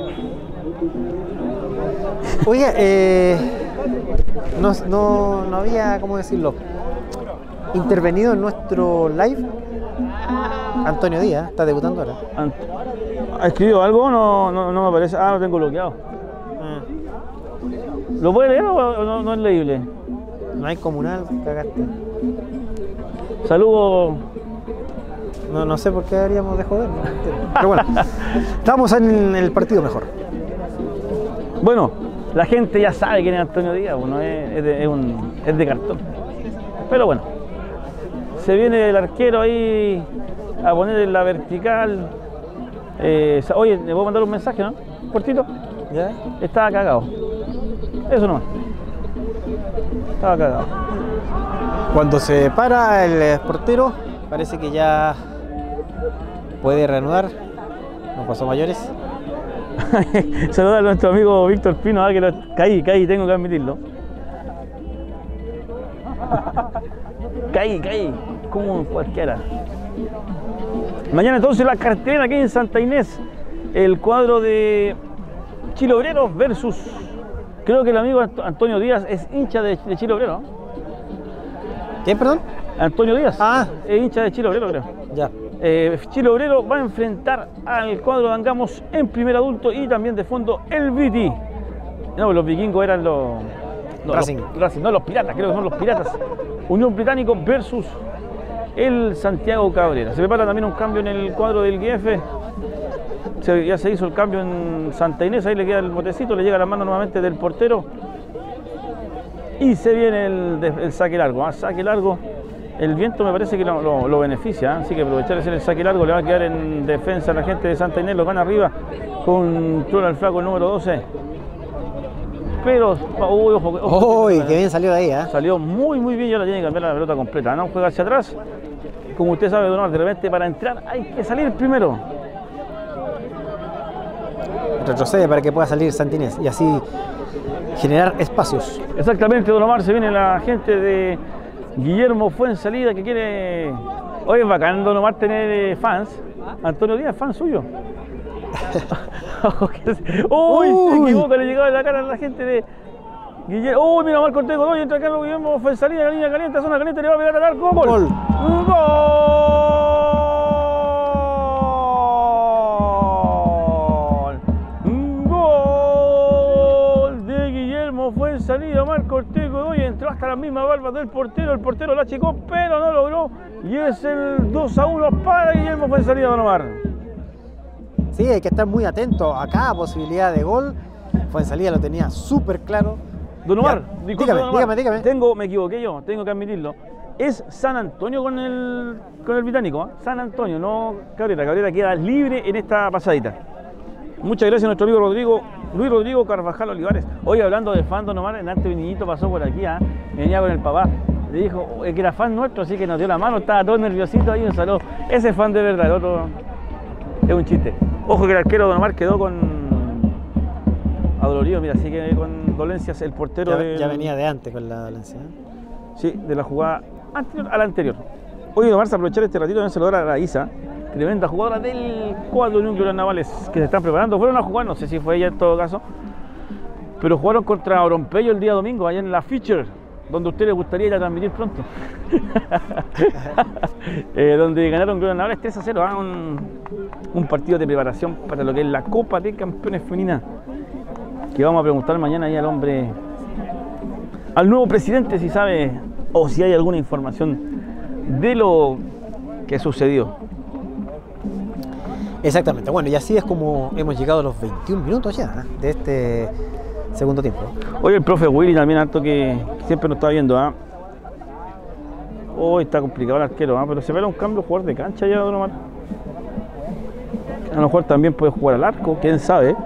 Oiga, eh, no, no, no había, ¿cómo decirlo? Intervenido en nuestro live Antonio Díaz, está debutando ahora. Ant ¿Ha escrito algo? No, no, no me aparece. Ah, lo tengo bloqueado. Ah. ¿Lo puede leer o no, no es leíble? No hay comunal, cagaste. Saludos. No, no sé por qué deberíamos de joder, no entiendo. Pero bueno, estamos en el partido mejor. Bueno, la gente ya sabe quién es Antonio Díaz, bueno, es, es, de, es, un, es de cartón. Pero bueno, se viene el arquero ahí a poner en la vertical. Eh, oye, le puedo mandar un mensaje, ¿no? Cortito. ¿Ya? Estaba cagado. Eso nomás. Estaba cagado. Cuando se para el portero, parece que ya puede reanudar. No pasó mayores. Saludar a nuestro amigo Víctor Pino, ¿eh? Que lo, caí, caí, tengo que admitirlo. Caí, caí, como cualquiera. Mañana entonces la cartelera aquí en Santa Inés, el cuadro de Chile Obrero versus, creo que el amigo Antonio Díaz es hincha de, de Chile Obrero. ¿Qué, perdón? Antonio Díaz Ah. es hincha de Chile Obrero, creo. Ya. Eh, Chile Obrero va a enfrentar al cuadro de Angamos en primer adulto y también de fondo el Viti. No, los vikingos eran los... No, Racing. Los, Racing, no, los piratas, creo que son los piratas. Unión Británico versus el Santiago Cabrera. Se prepara también un cambio en el cuadro del G F. Se, ya se hizo el cambio en Santa Inés, ahí le queda el botecito, le llega a la mano nuevamente del portero. Y se viene el, el saque largo, ¿eh? Saque largo. El viento me parece que lo, lo, lo beneficia, ¿eh? Así que aprovechar de hacer el saque largo, le va a quedar en defensa a la gente de Santa Inés, lo van arriba con Troll al flaco el número doce. Pero, uy, ojo, ojo, Uy, qué bien salió de ahí, ¿eh? salió muy muy bien y ahora tiene que cambiar la pelota completa, ¿no? Juega hacia atrás. Como usted sabe, Don Omar, de repente para entrar hay que salir primero. Retrocede para que pueda salir Santa Inés y así generar espacios. Exactamente, Don Omar, se viene la gente de Guillermo Fuenzalida que quiere... Oye, es bacán, Don Omar, tener eh, fans. Antonio Díaz, fan suyo. Uy, se equivoca, le llegaba en la cara a la gente de Guillermo. Uy, mira, Marco Ortego, oye, entra Carlos Guillermo Fuenzalida en la línea caliente, zona caliente, le va a pegar al arco. ¡Gol! Gol. ¡Gol! ¡Gol de Guillermo Fuenzalida! Marco Ortego, oye, entró hasta las mismas barbas del portero, el portero la achicó, pero no logró. Y es el dos a uno para Guillermo Fuenzalida, Don Omar. Sí, hay que estar muy atento a cada posibilidad de gol. Fuenzalida lo tenía súper claro. Don Omar, Ya, disculpe, dígame, don Omar, dígame, dígame. Tengo, me equivoqué yo, tengo que admitirlo. Es San Antonio con el, con el británico, ¿eh? San Antonio, no Cabrera. Cabrera queda libre en esta pasadita. Muchas gracias a nuestro amigo Rodrigo, Luis Rodrigo Carvajal Olivares. Hoy hablando de fan, Don Omar, en antes mi niñito pasó por aquí, ¿eh? Venía con el papá. Le dijo que era fan nuestro, así que nos dio la mano, estaba todo nerviosito ahí, un saludo. Ese fan de verdad, el otro es un chiste. Ojo que el arquero Don Omar quedó con adolorido, mira, sigue con dolencias el portero. Ya, del... ya venía de antes con la dolencia, ¿eh? Sí, de la jugada anterior a la anterior. Oye, Don Omar, aprovechar este ratito, voy a saludar a la Isa, tremenda jugadora del cuadro núcleos navales que se están preparando. Fueron a jugar, no sé si fue ella en todo caso, pero jugaron contra Orompeyo el día domingo, allá en la Feature, donde a usted le gustaría ir a transmitir pronto. eh, donde ganaron Gloria Navales tres a cero, ¿eh? un, un partido de preparación para lo que es la Copa de Campeones Femenina, que vamos a preguntar mañana ahí al hombre, al nuevo presidente, si sabe o si hay alguna información de lo que sucedió. Exactamente, bueno, y así es como hemos llegado a los veintiún minutos ya, ¿eh? De este segundo tiempo. Hoy el profe Willy también, harto que, que siempre nos está viendo. ¿eh? Hoy está complicado el arquero, ¿eh? Pero se ve un cambio jugador de cancha ya, Don Omar. A lo mejor también puede jugar al arco, quién sabe.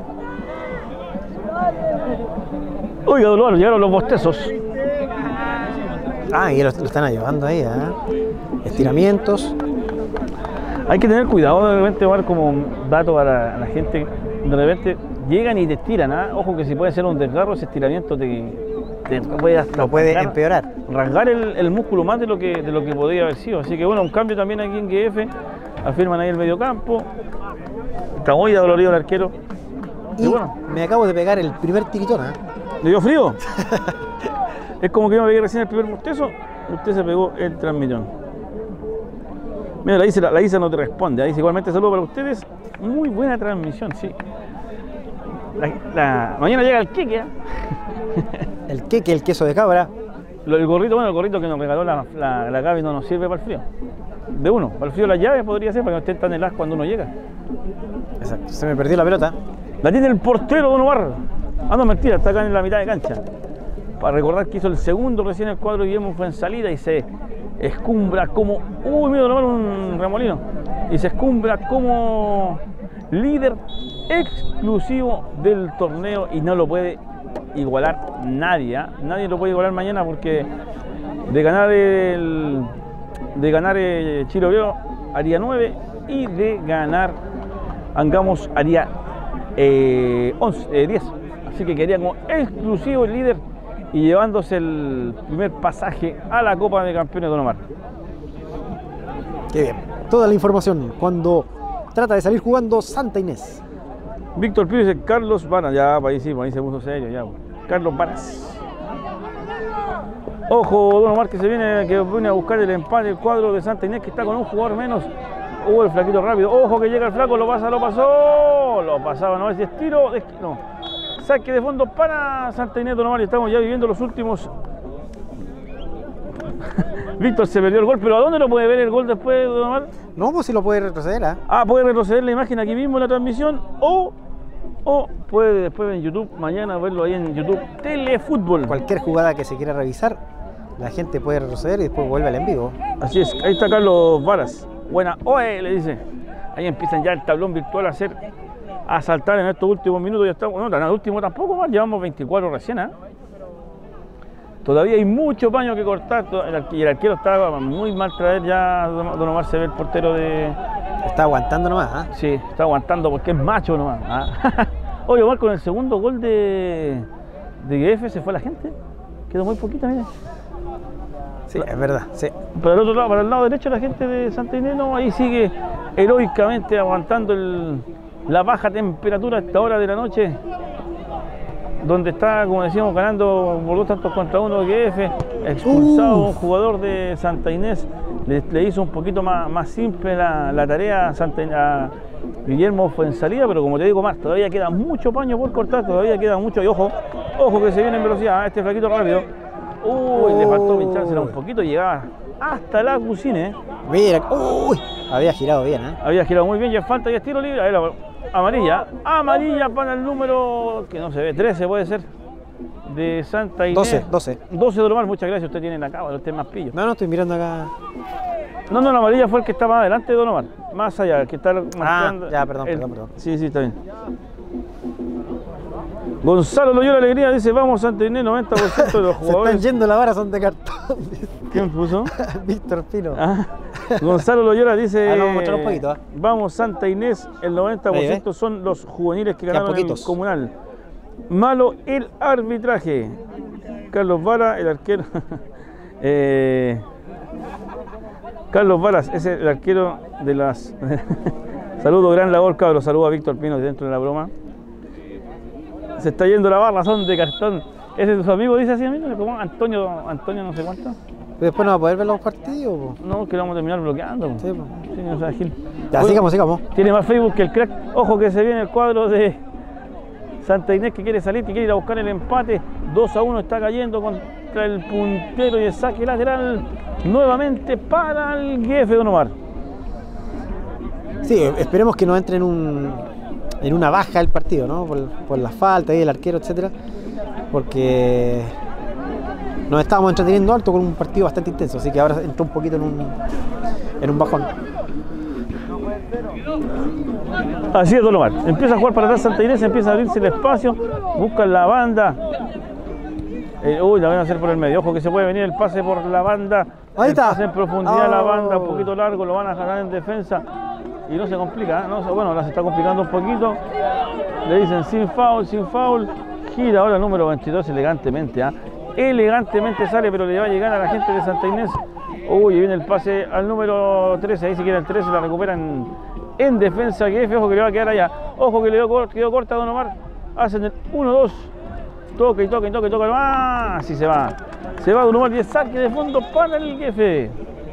Oiga, Dolor, llegaron los bostezos. Ah, y lo, lo están ayudando ahí, ¿eh? Estiramientos. Hay que tener cuidado de repente, dar como dato para la gente. De repente llegan y te estiran, ¿eh? Ojo que si puede ser un desgarro, ese estiramiento te, te puede hasta Lo puede rasgar, empeorar. rasgar el, el músculo más de lo que de lo que podría haber sido. Así que bueno, un cambio también aquí en G F. Afirman ahí el mediocampo. Está muy dolorido el arquero. Y, Y bueno, me acabo de pegar el primer tiritón, ¿eh? ¿le dio frío? Es como que yo me pegué recién el primer bostezo. Usted se pegó el transmisión. Mira, la Isa, la, la Isa no te responde. Ahí dice igualmente saludo para ustedes. Muy buena transmisión, sí. La, la, mañana llega el queque. ¿eh? El queque, el queso de cabra. Lo- El gorrito, bueno, el gorrito que nos regaló la, la, la Gaby no nos sirve para el frío. De uno, para el frío las llaves podría ser para que no estén tan heladas cuando uno llega. Exacto. Se me perdió la pelota. La tiene el portero Don Omar. Ah, no, mentira, está acá en la mitad de cancha. Para recordar que hizo el segundo recién el cuadro de Guillermo fue en salida y se escumbra como. Uy, mira, Don Omar, un remolino. Y se escumbra como líder exclusivo del torneo y no lo puede igualar nadie. ¿eh? Nadie lo puede igualar mañana porque de ganar el. De ganar eh, Chile Obrero haría nueve y de ganar Angamos haría eh, once, eh, diez. Así que quería como exclusivo el líder y llevándose el primer pasaje a la Copa de Campeones Don Omar. Qué bien. Toda la información cuando trata de salir jugando Santa Inés. Víctor Pires dice Carlos Varas, ya, ahí sí, ahí se puso serio, ya. Carlos Varas. Ojo, Don Omar que se viene, que viene a buscar el empate, el cuadro de Santa Inés que está con un jugador menos. Uh, el flaquito rápido. Ojo que llega el flaco, lo pasa, lo pasó. Lo pasaba, no es estiro. De, no. Saque de fondo para Santa Inés, Don Omar. Y estamos ya viviendo los últimos. Víctor se perdió el gol, pero ¿a dónde lo puede ver el gol después, Don Omar? No, pues si lo puede retroceder, ¿ah? Ah, puede retroceder la imagen aquí mismo en la transmisión o, o puede después en YouTube, mañana verlo ahí en YouTube, Telefútbol. Cualquier jugada que se quiera revisar, la gente puede retroceder y después vuelve al en vivo. Así es, ahí está Carlos Varas. Buena, oe, le dice. Ahí empiezan ya el tablón virtual a hacer, a saltar en estos últimos minutos. Ya estamos, no, en el último tampoco más, llevamos veinticuatro recién, ¿eh? Todavía hay mucho paño que cortar y el arquero está muy mal traer ya. Don Omar se ve el portero de. Está aguantando nomás, ¿ah? Sí, está aguantando porque es macho nomás. ¿ah? Oye, Omar, con el segundo gol de, de G F se fue la gente. Quedó muy poquita, mire. Sí, es verdad, sí. Para el otro lado, para el lado derecho, la gente de Santa Inés, no, ahí sigue heroicamente aguantando el, la baja temperatura a esta hora de la noche, donde está, como decíamos, ganando por dos tantos contra uno de G F, expulsado Uh. un jugador de Santa Inés, le, le hizo un poquito más, más simple la, la tarea a, Santa, a Guillermo Fuensalida, pero como te digo más, todavía queda mucho paño por cortar, todavía queda mucho, y ojo, ojo que se viene en velocidad, este flaquito rápido. Uy, le faltó pinchársela un poquito, llegaba hasta la cocina, ¿eh? Mira, uy, había girado bien, ¿eh? Había girado muy bien, ya falta, ya es tiro libre. Ahí la, amarilla, amarilla para el número, que no se ve, trece puede ser, de Santa Inés. doce, doce. doce de Omar, muchas gracias, usted tiene la cámara, usted es más pillo. No, no, estoy mirando acá. No, no, la amarilla fue el que está más adelante de Don Omar, más allá, el que está Ah, marcando ya, perdón, el- perdón, perdón. Sí, sí, está bien. Gonzalo Loyola Alegría dice, vamos Santa Inés, noventa por ciento de los Se están jugadores. yendo la vara, son de cartón. ¿Quién puso? Víctor Pino. Ah, Gonzalo Loyola dice, Ah, lo vamos a mostrar un poquito, ¿eh? vamos Santa Inés, el noventa por ciento Ahí, son los juveniles que Quedan ganaron el poquitos. comunal. Malo el arbitraje. Carlos Vara, el arquero. eh, Carlos Varas, ese es el arquero de las... Saludo, gran labor, cabros. Saludo a Víctor Pino dentro de la broma. Se está yendo la barra, son de cartón. Ese es su amigo, dice así, amigo, como Antonio, Antonio no sé cuánto. Pero después no va a poder ver los partidos, po. No, que lo vamos a terminar bloqueando. Sí, po. Sí, no sea Gil. Ya, Bueno, sigamos, sigamos. tiene más Facebook que el crack. Ojo que se viene el cuadro de Santa Inés que quiere salir, que quiere ir a buscar el empate. dos a uno está cayendo contra el puntero y el saque lateral nuevamente para el G F Don Omar. Sí, esperemos que no entre en, un, en una baja el partido, ¿no? Por, por la falta y el arquero, etcétera. Porque nos estábamos entreteniendo alto con un partido bastante intenso, así que ahora entró un poquito en un, en un bajón. Así es, Don Omar. Empieza a jugar para atrás Santa Inés, empieza a abrirse el espacio, buscan la banda. Eh, uy, la van a hacer por el medio. Ojo que se puede venir el pase por la banda. Ahí está. El pase en profundidad Oh. la banda, un poquito largo, lo van a jalar en defensa. Y no se complica, ¿eh? No se, bueno, la se está complicando un poquito. Le dicen sin foul, sin foul. Gira ahora el número veintidós elegantemente, ¿ah? ¿eh? Elegantemente sale, pero le va a llegar a la gente de Santa Inés. Uy, y viene el pase al número trece, ahí se queda el trece, la recuperan en defensa. Que F, ojo que le va a quedar allá. Ojo que le quedó, quedó corta a Don Omar. Hacen el uno dos. Toque y toque y toque, toque. ¡Ah! Así se va. Se va Don Omar y el saque de fondo para el jefe.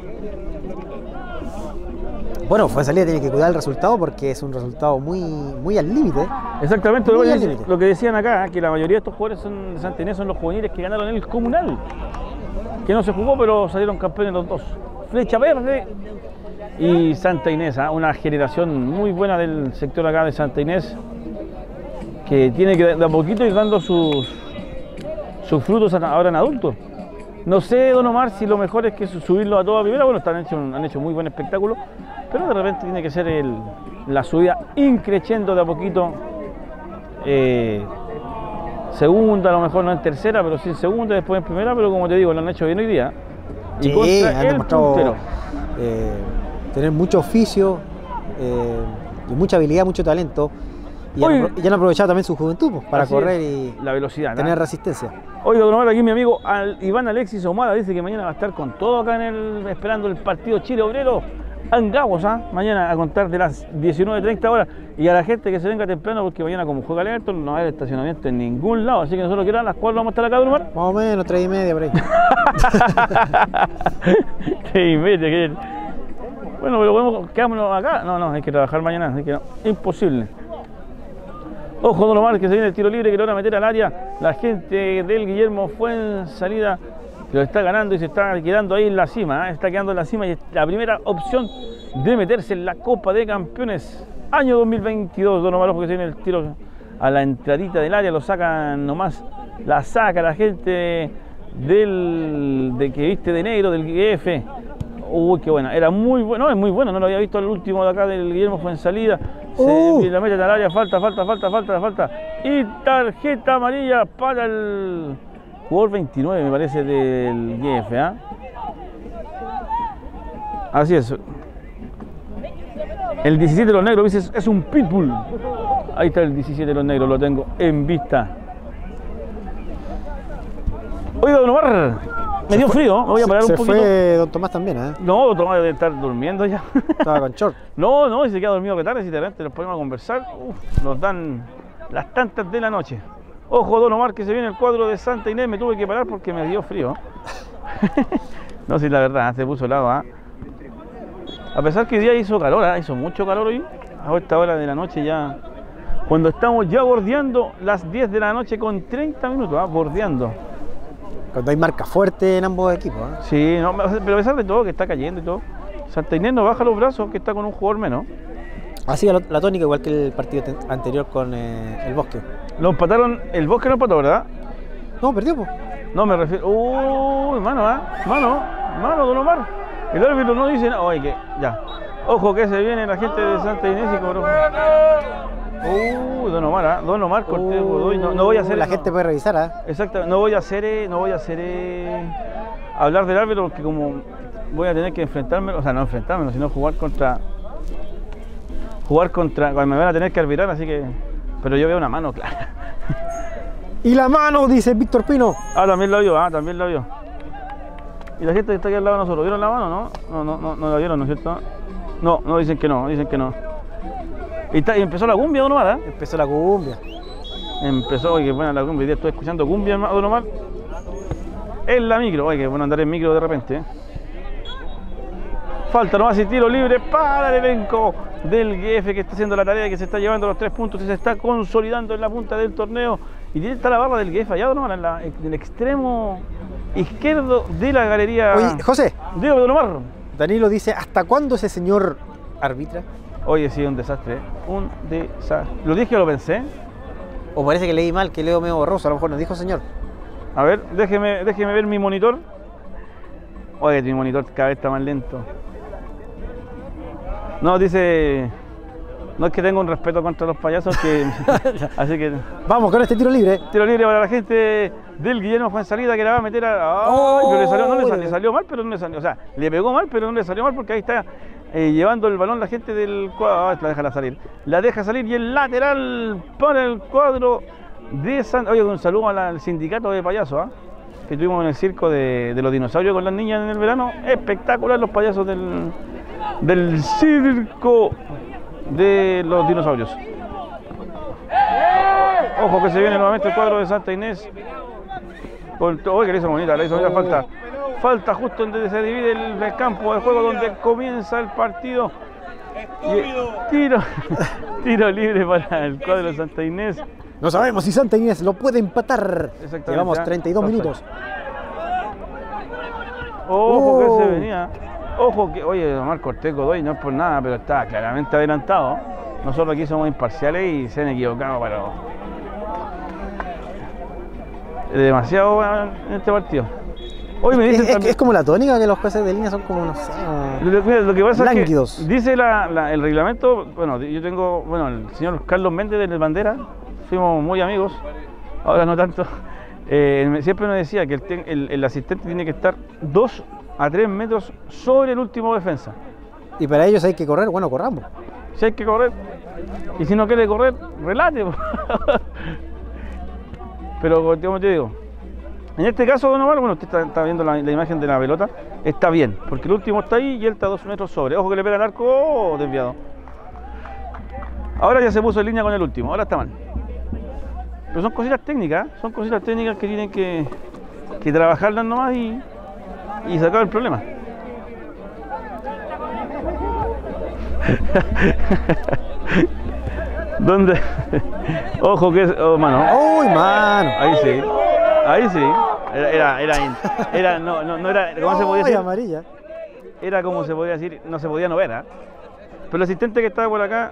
Bueno, Fuenzalida tiene que cuidar el resultado porque es un resultado muy, muy al límite. Exactamente, Muy lo, al que- límite. lo que decían acá, que la mayoría de estos jugadores son de Santa Inés son los juveniles que ganaron el comunal. Que no se jugó, pero salieron campeones los dos. Flecha Verde y Santa Inés, ¿ah? Una generación muy buena del sector acá de Santa Inés, que tiene que de a poquito ir dando sus, sus frutos ahora en adultos. No sé, Don Omar, si lo mejor es que subirlo a toda primera. Bueno, están hecho, han hecho muy buen espectáculo, pero de repente tiene que ser el, la subida increciendo de a poquito. Eh, segunda, a lo mejor no en tercera, pero sí en segunda, después en primera, pero como te digo, lo han hecho bien hoy día. Y Sí, contra han el demostrado puntero. eh, tener mucho oficio eh, y mucha habilidad, mucho talento. Y han, Oye. apro- y han aprovechado también su juventud pues, para Así correr es, y la velocidad, ¿no? tener resistencia. Oiga, Don Omar, aquí mi amigo Al- Iván Alexis Omada dice que mañana va a estar con todo acá en el, esperando el partido Chile Obrero Angamos, ¿ah? Mañana a contar de las diecinueve treinta horas. Y a la gente que se venga temprano, porque mañana como juega el Everton no va a haber estacionamiento en ningún lado, así que nosotros que a las cuatro vamos a estar acá, Don Omar. Más o menos, tres y media por ahí. Qué imbécil, qué- Bueno, pero podemos, quedámonos acá. No, no, hay que trabajar mañana, así que no, imposible. Ojo, Don Omar, que se viene el tiro libre, que lo van a meter al área. La gente del Guillermo Fuenzalida que lo está ganando y se está quedando ahí en la cima, ¿eh? Está quedando en la cima y es la primera opción de meterse en la Copa de Campeones año dos mil veintidós. Don Omar, ojo que se viene el tiro a la entradita del área, lo sacan nomás, la saca la gente del de que viste de negro, del G F. Uy, qué buena, era muy bueno, no, es muy bueno, no lo había visto el último de acá del Guillermo Fuenzalida. Se Uh. la mete al área, falta, falta, falta, falta, falta. Y tarjeta amarilla para el jugador veintinueve, me parece, del G F, ¿ah? Así es. El diecisiete de los negros, dices, es un pitbull. Ahí está el diecisiete de los negros, lo tengo en vista. Oiga, Don Omar, me dio frío, me voy a parar se un poquito. fue Don Tomás también, ¿eh? No, Don Tomás debe estar durmiendo ya. Estaba con short. No, no, y se queda dormido que tarde, si de repente nos ponemos a conversar, uf, nos dan las tantas de la noche. Ojo, Don Omar, que se viene el cuadro de Santa Inés, me tuve que parar porque me dio frío. No, sí, la verdad, se puso helado, ¿ah? A pesar que hoy día hizo calor, ¿ah? Hizo mucho calor hoy, a esta hora de la noche ya, cuando estamos ya bordeando las diez de la noche con treinta minutos, ¿ah? Bordeando. Cuando hay marca fuerte en ambos equipos, ¿eh? Sí, no, pero a pesar de todo, que está cayendo y todo, Santa Inés no baja los brazos, que está con un jugador menos. Así la, la tónica, igual que el partido ten- anterior con eh, el Bosque. Lo empataron, el Bosque lo empató, ¿verdad? No, perdió, pues. No, me refiero. Uy, mano, ¿ah? Mano, mano, Don Omar. El árbitro no dice nada. Oye, que ya. Ojo que se viene la gente de Santa Inés y cobró. Uy, Don Omar, ¿ah? Don Omar Cortés Godoy. No, no voy a hacer. La no. gente puede revisar, ¿eh? Exacto, no voy a hacer, eh, no voy a hacer eh, hablar del árbitro porque como voy a tener que enfrentarme, o sea, no enfrentarme, sino jugar contra. Jugar contra. Me van a tener que arbitrar, así que. Pero yo veo una mano clara. Y la mano, dice Víctor Pino. Ah, también la vio, ah, también la vio. Y la gente que está aquí al lado de nosotros, ¿vieron la mano, no? No, no, no, no la vieron, ¿no es cierto? No, no, dicen que no, dicen que no. Y, está, y empezó la cumbia, Don Omar, ¿eh? Empezó la cumbia. Empezó, oye, qué buena la cumbia, hoy día estoy escuchando cumbia, Don Omar. En la micro, oye, qué bueno andar en micro de repente, ¿eh? Falta nomás y tiro libre para el elenco del G F que está haciendo la tarea, que se está llevando los tres puntos y se está consolidando en la punta del torneo. Y tiene está la barra del G F allá, Don Omar, en, la, en el extremo izquierdo de la galería. Oye, José, Dígame, Don Omar. Danilo dice, ¿hasta cuándo ese señor arbitra? Oye, sí, un desastre, ¿eh? Un desastre. ¿Lo dije o lo pensé? O parece que leí mal, que leo medio borroso, a lo mejor nos dijo señor. A ver, déjeme, déjeme ver mi monitor. Oye, mi monitor cada vez está más lento. No, dice... No es que tenga un respeto contra los payasos, que... así que... Vamos con este tiro libre. Tiro libre para la gente del Guillermo Fuenzalida, que la va a meter a... ¡Ay! Oh, pero le salió, no le salió, le salió mal, pero no le salió. O sea, le pegó mal, pero no le salió mal porque ahí está eh, llevando el balón la gente del cuadro. Ah, la deja salir. La deja salir y el lateral para el cuadro de San... Oye, un saludo al sindicato de payasos, ¿ah? Que tuvimos en el circo de, de los dinosaurios con las niñas en el verano. Espectacular los payasos del, del circo de los dinosaurios. Ojo que se viene nuevamente el cuadro de Santa Inés. Oye, que le hizo bonita, le hizo bonita falta. Falta justo donde se divide el, el campo de juego, donde comienza el partido. Y, tiro, tiro libre para el cuadro de Santa Inés. No sabemos si Santa Inés lo puede empatar. Llevamos treinta y dos minutos. Ojo que Oh. se venía. Ojo que, oye, Omar Cortés Godoy no es por nada, pero está claramente adelantado. Nosotros aquí somos imparciales y se han equivocado, pero demasiado bueno en este partido. Hoy me Es, dicen es- también, es como la tónica que los jueces de línea son como, no sé, como- lo, mira, lo que pasa lánguidos. es que dice la- la- el reglamento, bueno, yo tengo, bueno, el señor Carlos Méndez de Bandera, fuimos muy amigos, ahora no tanto. Eh, me- siempre me decía que el, ten- el- el asistente tiene que estar dos a tres metros sobre el último defensa. Y para ellos hay que correr, bueno, corramos. Si hay que correr, y si no quiere correr, relate. Pero como te digo, en este caso, don Omar, bueno, usted está, está viendo la, la imagen de la pelota, está bien, porque el último está ahí y él está a dos metros sobre. Ojo que le pega el arco, oh, desviado. Ahora ya se puso en línea con el último, ahora está mal. Pero son cositas técnicas, ¿eh? Son cositas técnicas que tienen que, que trabajarlas nomás y, y sacar el problema. ¿Dónde? Ojo que es, oh, mano. ¡Uy, mano! Ahí sí, ahí sí. Era, era, era, in- era no, no, no era, ¿cómo se podía ¡Uy, decir? amarilla! Era como se podía decir, no se podía no ver, ¿ah? Pero el asistente que estaba por acá,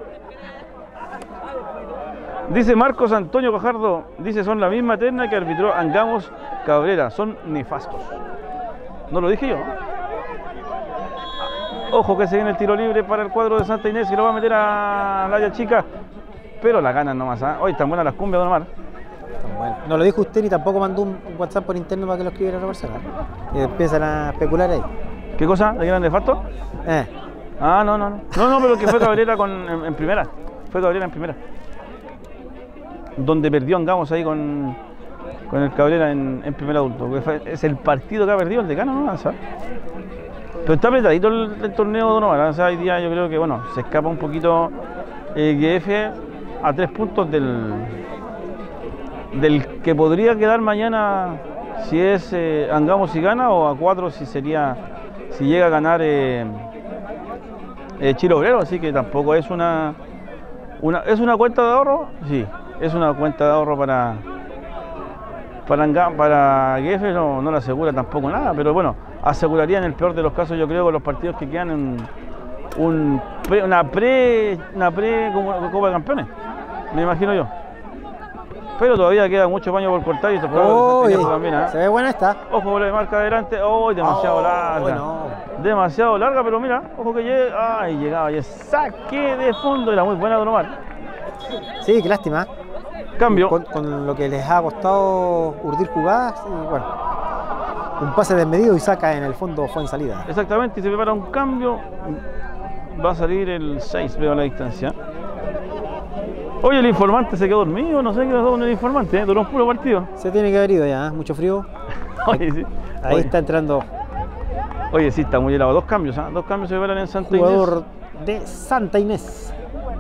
dice Marcos Antonio Pajardo, dice son la misma terna que arbitró Angamos Cabrera, son nefastos. No lo dije yo. Ojo que se viene el tiro libre para el cuadro de Santa Inés, que lo va a meter a Laya Chica, pero la ganan nomás, ¿ah? Hoy están buenas las cumbias, don Omar. Bueno, no lo dijo usted ni tampoco mandó un WhatsApp por interno para que lo escribiera otra persona. Y empiezan a especular ahí. ¿Qué cosa? ¿De qué eran nefasto? Eh, Ah, no, no, no. No, no, pero que fue Cabrera con, en, en primera. Fue Cabrera en primera. Donde perdió Angamos ahí con, con el Cabrera en, en primer adulto. Porque fue- es el partido que ha perdido el decano, ¿no? ¿Sabes? Pero está apretadito el, el torneo de Donovan. O sea, hoy día yo creo que, bueno, se escapa un poquito el G F a tres puntos del, del que podría quedar mañana si es eh, Angamos y gana, o a cuatro si sería, si llega a ganar eh, eh, Chile Obrero. Así que tampoco es una, una, ¿es una cuenta de ahorro? Sí, es una cuenta de ahorro para, para, Anga- para G F, no, no le asegura tampoco nada, pero bueno, aseguraría en el peor de los casos, yo creo, con los partidos que quedan en un pre- una pre una pre como- Copa de Campeones, me imagino yo. Pero todavía queda mucho paño por cortar y estos ¡Uy! jugadores también, ¿eh? Se ve buena esta. Ojo, bola de marca adelante. ¡Oh! Demasiado Oh, larga. no. Demasiado larga, pero mira, ojo que llega. ¡Ay! Llegaba y saque de fondo. Era muy buena Don Omar. Sí, qué lástima. Cambio. Con, con lo que les ha costado urdir jugadas. Y bueno, un pase desmedido y saca en el fondo fue en salida. Exactamente, y se prepara un cambio. Va a salir el seis, veo la distancia. Oye, el informante se quedó dormido. No sé qué pasó con el informante, ¿eh? Duró un puro partido. Se tiene que haber ido ya, ¿eh? Mucho frío. Oye, sí. Ahí Oye, está entrando Oye, sí, está muy helado. Dos cambios, ¿ah? Dos cambios se preparan en Santa Inés. jugador de Santa Inés.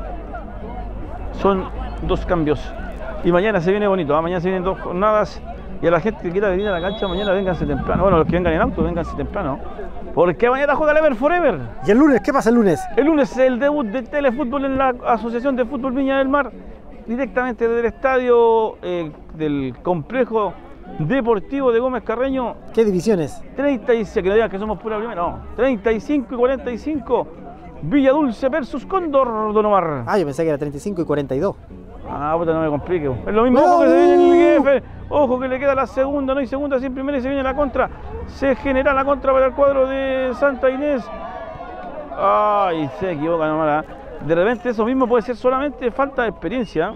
Son dos cambios. Y mañana se viene bonito, ¿ah? Mañana se vienen dos jornadas. Y a la gente que quiera venir a la cancha mañana, vénganse temprano. Bueno, los que vengan en auto, vénganse temprano. Porque mañana juega el Ever Forever. ¿Y el lunes? ¿Qué pasa el lunes? El lunes es el debut de Telefútbol en la Asociación de Fútbol Viña del Mar. Directamente desde el estadio eh, del complejo deportivo de Gómez Carreño. ¿Qué divisiones? treinta y seis, que no digan que somos pura primera, no. treinta y cinco y cuarenta y cinco. Villa Dulce versus Cóndor, Don Omar. Ah, yo pensé que era treinta y cinco y cuarenta y dos. Ah, puta, no me complique. Es lo mismo, No. ojo que se viene en el G F. Ojo que le queda la segunda, no hay segunda sin primera y se viene la contra. Se genera la contra para el cuadro de Santa Inés. Ay, se equivoca nomás. De repente eso mismo puede ser solamente falta de experiencia.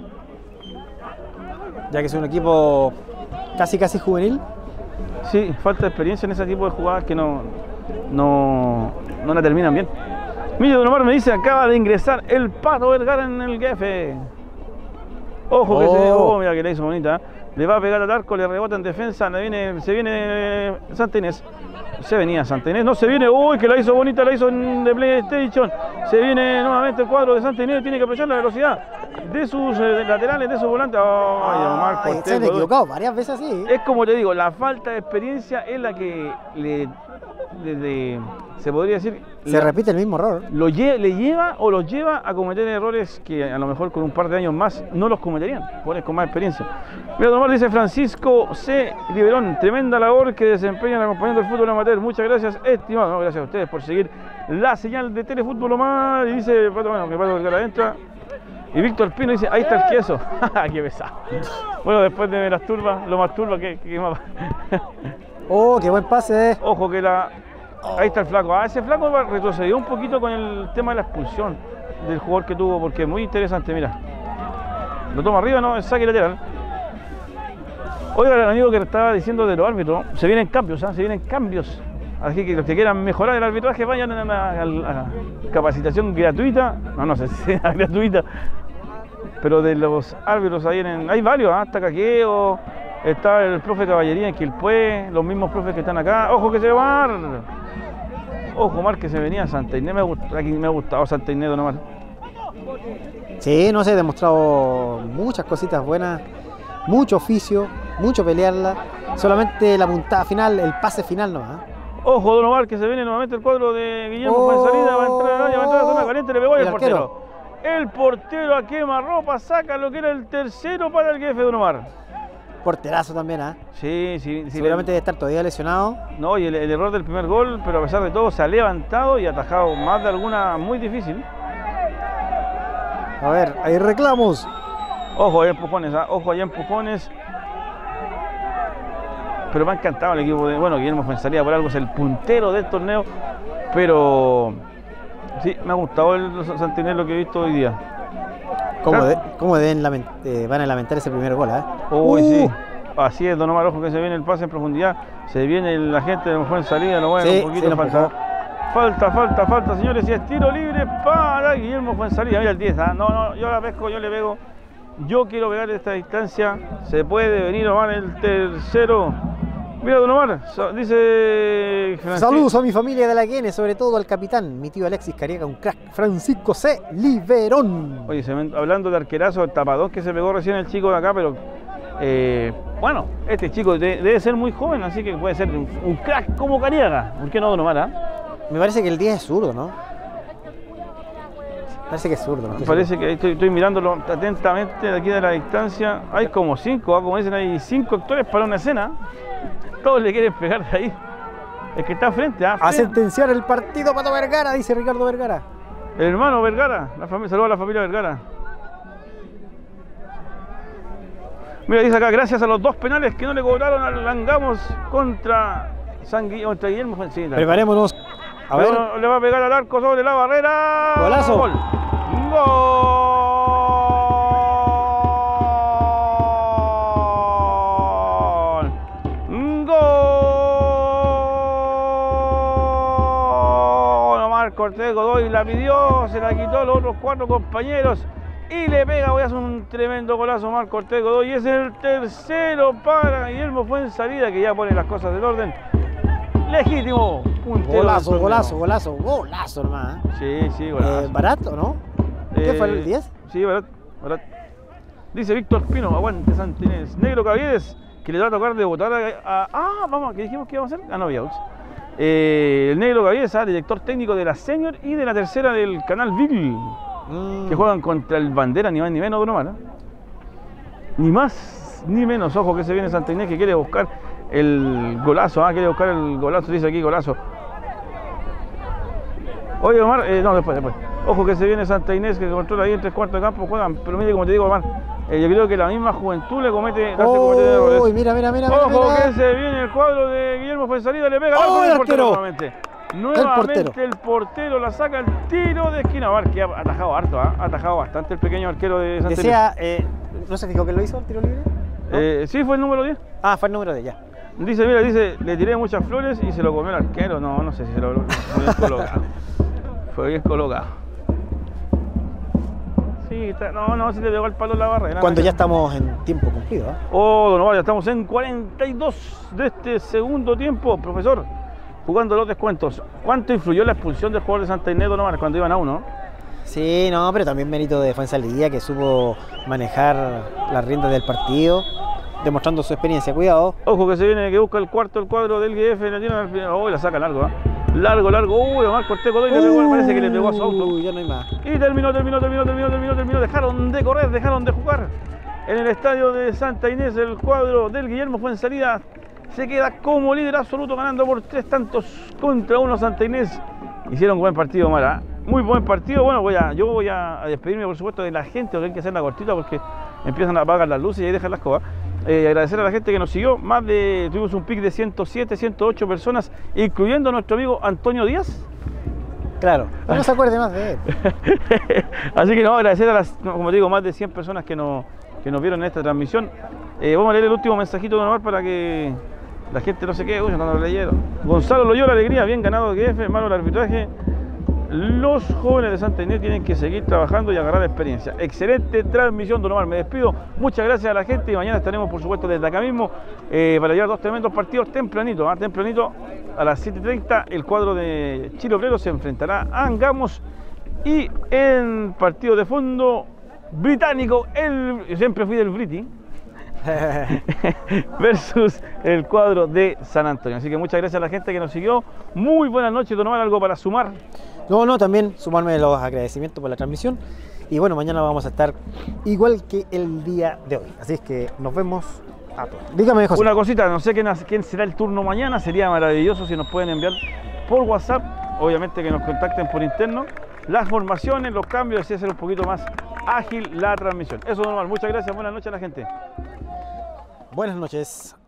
Ya que es un equipo casi casi juvenil. Sí, falta de experiencia en ese tipo de jugadas que no, no, no la terminan bien. Mira, Don Omar me dice, acaba de ingresar el Pato Vergara en el G F. Ojo que Oh. se... Oh, mira que la hizo bonita. Le va a pegar al arco, le rebota en defensa, le viene, se viene Santa Inés. Se venía Santa Inés, no se viene, uy, que la hizo bonita, la hizo en de PlayStation. Se viene nuevamente el cuadro de Santa Inés, tiene que apreciar la velocidad de sus eh, laterales, de sus volantes. Oh, ay, Omar Ay, Cortés, se han Godoy. equivocado varias veces así. Es como te digo, la falta de experiencia es la que le, le- le- se podría decir, Se la- repite el mismo error. lo lle- le lleva o los lleva a cometer errores que a lo mejor con un par de años más no los cometerían, pones con más experiencia. Mira, Don Omar dice Francisco C. Liberón, tremenda labor que desempeñan acompañando el fútbol amateur. Muchas gracias, estimado. No, gracias a ustedes por seguir la señal de Telefútbol Omar. Y dice, Pato, bueno, que Pato Vergara entra. Y Víctor Pino dice, ahí está el queso. Qué pesado. Bueno, después de las turbas, lo más turba que, que más. Oh, qué buen pase. Ojo que la... Ahí está el flaco. Ah, ese flaco retrocedió un poquito con el tema de la expulsión del jugador que tuvo, porque es muy interesante, mira. Lo toma arriba, ¿no? El saque lateral. Oiga, el amigo que estaba diciendo de los árbitros, se vienen cambios, ¿ah? Se vienen cambios. Así que los que quieran mejorar el arbitraje vayan a la, a la- a la capacitación gratuita. No, no sé si sea gratuita, pero de los árbitros ahí en... Hay varios, ¿ah? Está Caqueo, está el profe Caballería en Quilpué, los mismos profes que están acá. ¡Ojo que se va! Ojo, Omar, que se venía a Santa Inés. Me, gust- aquí me ha gustado Santa Inés, Don Omar. Sí, no sé, he demostrado muchas cositas buenas, mucho oficio, mucho pelearla. Solamente la puntada final, el pase final nomás. Ojo, Don Omar, que se viene nuevamente el cuadro de Guillermo Oh. Fuenzalida. Va a entrar al área, va a entrar a la zona caliente, le pegó y El el portero. El portero a quemarropa saca lo que era el tercero para el jefe, Don Omar. Porterazo también, ¿ah? Sí, sí, sí. Seguramente debe estar todavía lesionado. No, y el, el error del primer gol, pero a pesar de todo se ha levantado y ha atajado más de alguna muy difícil. A ver, hay reclamos. Ojo, hay empujones, ¿ah? Ojo, hay empujones. Pero me ha encantado el equipo de... Bueno, Guillermo Fuenzalida por algo es el puntero del torneo, pero sí, me ha gustado el Santa Inés lo que he visto hoy día. ¿Cómo, Claro. de- cómo deben lament- eh, van a lamentar ese primer gol, ¿ah? Uy, Uh, sí. Así es, Don Omar, ojo que se viene el pase en profundidad. Se viene el agente de Fuenzalida, lo mueve Sí, un poquito. sí, lo falta. empujó. Falta, falta, falta, señores. Y es tiro libre para Guillermo Fuenzalida. Mira el diez, ¿ah? No, no, yo la pesco, yo le pego. Yo quiero pegar de esta distancia. Se puede venir, Omar, el tercero. Mira, Don Omar, so- dice... Francisco- Saludos a mi familia de la Guiene, sobre todo al capitán, mi tío Alexis Cariaga, un crack, Francisco C. Liberón. Oye, se ven- hablando de arquerazo, el tapadón que se pegó recién el chico de acá, pero eh, bueno, este chico de- debe ser muy joven, así que puede ser un, un crack como Cariaga. ¿Por qué no, Don Omar? ah? Me parece que el diez es zurdo, ¿no? Parece que es zurdo. no Me estoy parece seguro. que ahí estoy, estoy mirándolo atentamente de aquí de la distancia. Hay como cinco, ah, como dicen, hay cinco actores para una escena. Todos le quieren pegar de ahí. El que está frente, ¿ah? A Frente. sentenciar el partido Pato Vergara, dice Ricardo Vergara. El hermano Vergara, la familia, saludos a la familia Vergara. Mira, dice acá, gracias a los dos penales que no le cobraron al Langamos contra San Guillermo, contra Guillermo Fuenzalida. Preparémonos. A ver, Luego le va a pegar al arco sobre la barrera. Golazo. Gol. Gol. Gol. Omar Cortés Godoy la pidió, se la quitó a los otros cuatro compañeros y le pega, voy a hacer un tremendo golazo Omar Cortés Godoy. Y es el tercero para Guillermo Fuenzalida, que ya pone las cosas del orden. Legítimo. Puntero golazo, del torneo. golazo, golazo, golazo hermano. Sí, sí, golazo. Eh, barato, ¿no? ¿Qué fue el Eh, diez? Sí, barato, barato. Dice Víctor Pino, aguante Santa Inés. Negro Caviedes, que le va a tocar debutar a... a- ah, vamos, ¿qué dijimos que íbamos a hacer? Ah, no, ya, ups. Eh, el Negro Caviedes, ah, director técnico de la Senior y de la tercera del canal Bill, Mm. que juegan contra el Bandera, ni más ni menos, Don Omar, ¿eh? Ni más ni menos. Ojo que se viene Santa Inés, que quiere buscar el golazo, ah, quiere buscar el golazo, dice aquí golazo. Oye, Omar, eh, no, después, después. Ojo que se viene Santa Inés, que controla ahí en tres cuartos de campo, juegan, pero mire, como te digo, Omar, eh, yo creo que la misma juventud le comete, le hace cometer errores. Uy, mira, mira, mira, mira, Ojo mira. que se viene el cuadro de Guillermo Fuenzalida, le pega al ¡Oh, arco el del portero arquero! nuevamente. Nuevamente el portero. portero. La saca el tiro de esquina. A ver, que ha atajado harto, ¿eh? Ha atajado bastante el pequeño arquero de Santa Inés. Decía, eh, ¿no se fijó que lo hizo el tiro libre? ¿No? Eh, sí, fue el número diez. Ah, fue el número de ya. Dice, mira, dice, le tiré muchas flores y se lo comió el arquero. No, no sé si se lo fue bien colocado. Fue bien colocado. Sí, está, no, no, si le pegó el palo en la barrera. Cuando ya estamos en tiempo cumplido, ¿eh? Oh, don Omar, ya estamos en cuarenta y dos de este segundo tiempo, profesor, jugando los descuentos. ¿Cuánto influyó la expulsión del jugador de Santa Inés, don Omar, cuando iban a uno? Sí, no, pero también mérito de Fuenzalía, que supo manejar las riendas del partido, demostrando su experiencia. Cuidado. Ojo que se viene, que busca el cuarto el cuadro del G F, le tiran al final. Oh, la saca largo, ¿eh? Largo, largo. Uy, Omar Cortés Godoy le pegó, parece que le pegó a su auto. Uy, ya no hay más. Y terminó, terminó, terminó, terminó, terminó, terminó. Dejaron de correr, dejaron de jugar. En el estadio de Santa Inés, el cuadro del Guillermo Fuenzalida se queda como líder absoluto, ganando por tres tantos contra uno Santa Inés. Hicieron buen partido, Mara. Muy buen partido. Bueno, voy a, yo voy a despedirme, por supuesto, de la gente, porque hay que hacerla cortita porque empiezan a apagar las luces y ahí dejan las cosas. Eh, agradecer a la gente que nos siguió. Más de, tuvimos un pic de ciento siete, ciento ocho personas, incluyendo a nuestro amigo Antonio Díaz. Claro, no se acuerde más de él. Así que no, agradecer a las, como digo, más de cien personas que nos, que nos vieron en esta transmisión. Eh, vamos a leer el último mensajito de Don Omar para que la gente no se quede. Uy, no lo leyeron. Gonzalo Loyola, alegría, bien ganado G F, malo el arbitraje. Los jóvenes de Santa Inés tienen que seguir trabajando y agarrar experiencia. Excelente transmisión, don Omar. Me despido. Muchas gracias a la gente y mañana estaremos, por supuesto, desde acá mismo eh, para llevar dos tremendos partidos tempranito. ¿eh? Tempranito a las siete y treinta el cuadro de Chile Obrero se enfrentará a Angamos y en partido de fondo británico, el, yo siempre fui del Briti, versus el cuadro de San Antonio. Así que muchas gracias a la gente que nos siguió. Muy buenas noches, don Omar. ¿Algo para sumar? No, no, también sumarme los agradecimientos por la transmisión. Y bueno, mañana vamos a estar igual que el día de hoy. Así es que nos vemos a todos. Dígame, José. Una cosita, no sé quién, quién será el turno mañana. Sería maravilloso si nos pueden enviar por WhatsApp. Obviamente que nos contacten por interno. Las formaciones, los cambios, así hacer un poquito más ágil la transmisión. Eso, don Omar. Muchas gracias. Buenas noches a la gente. Buenas noches.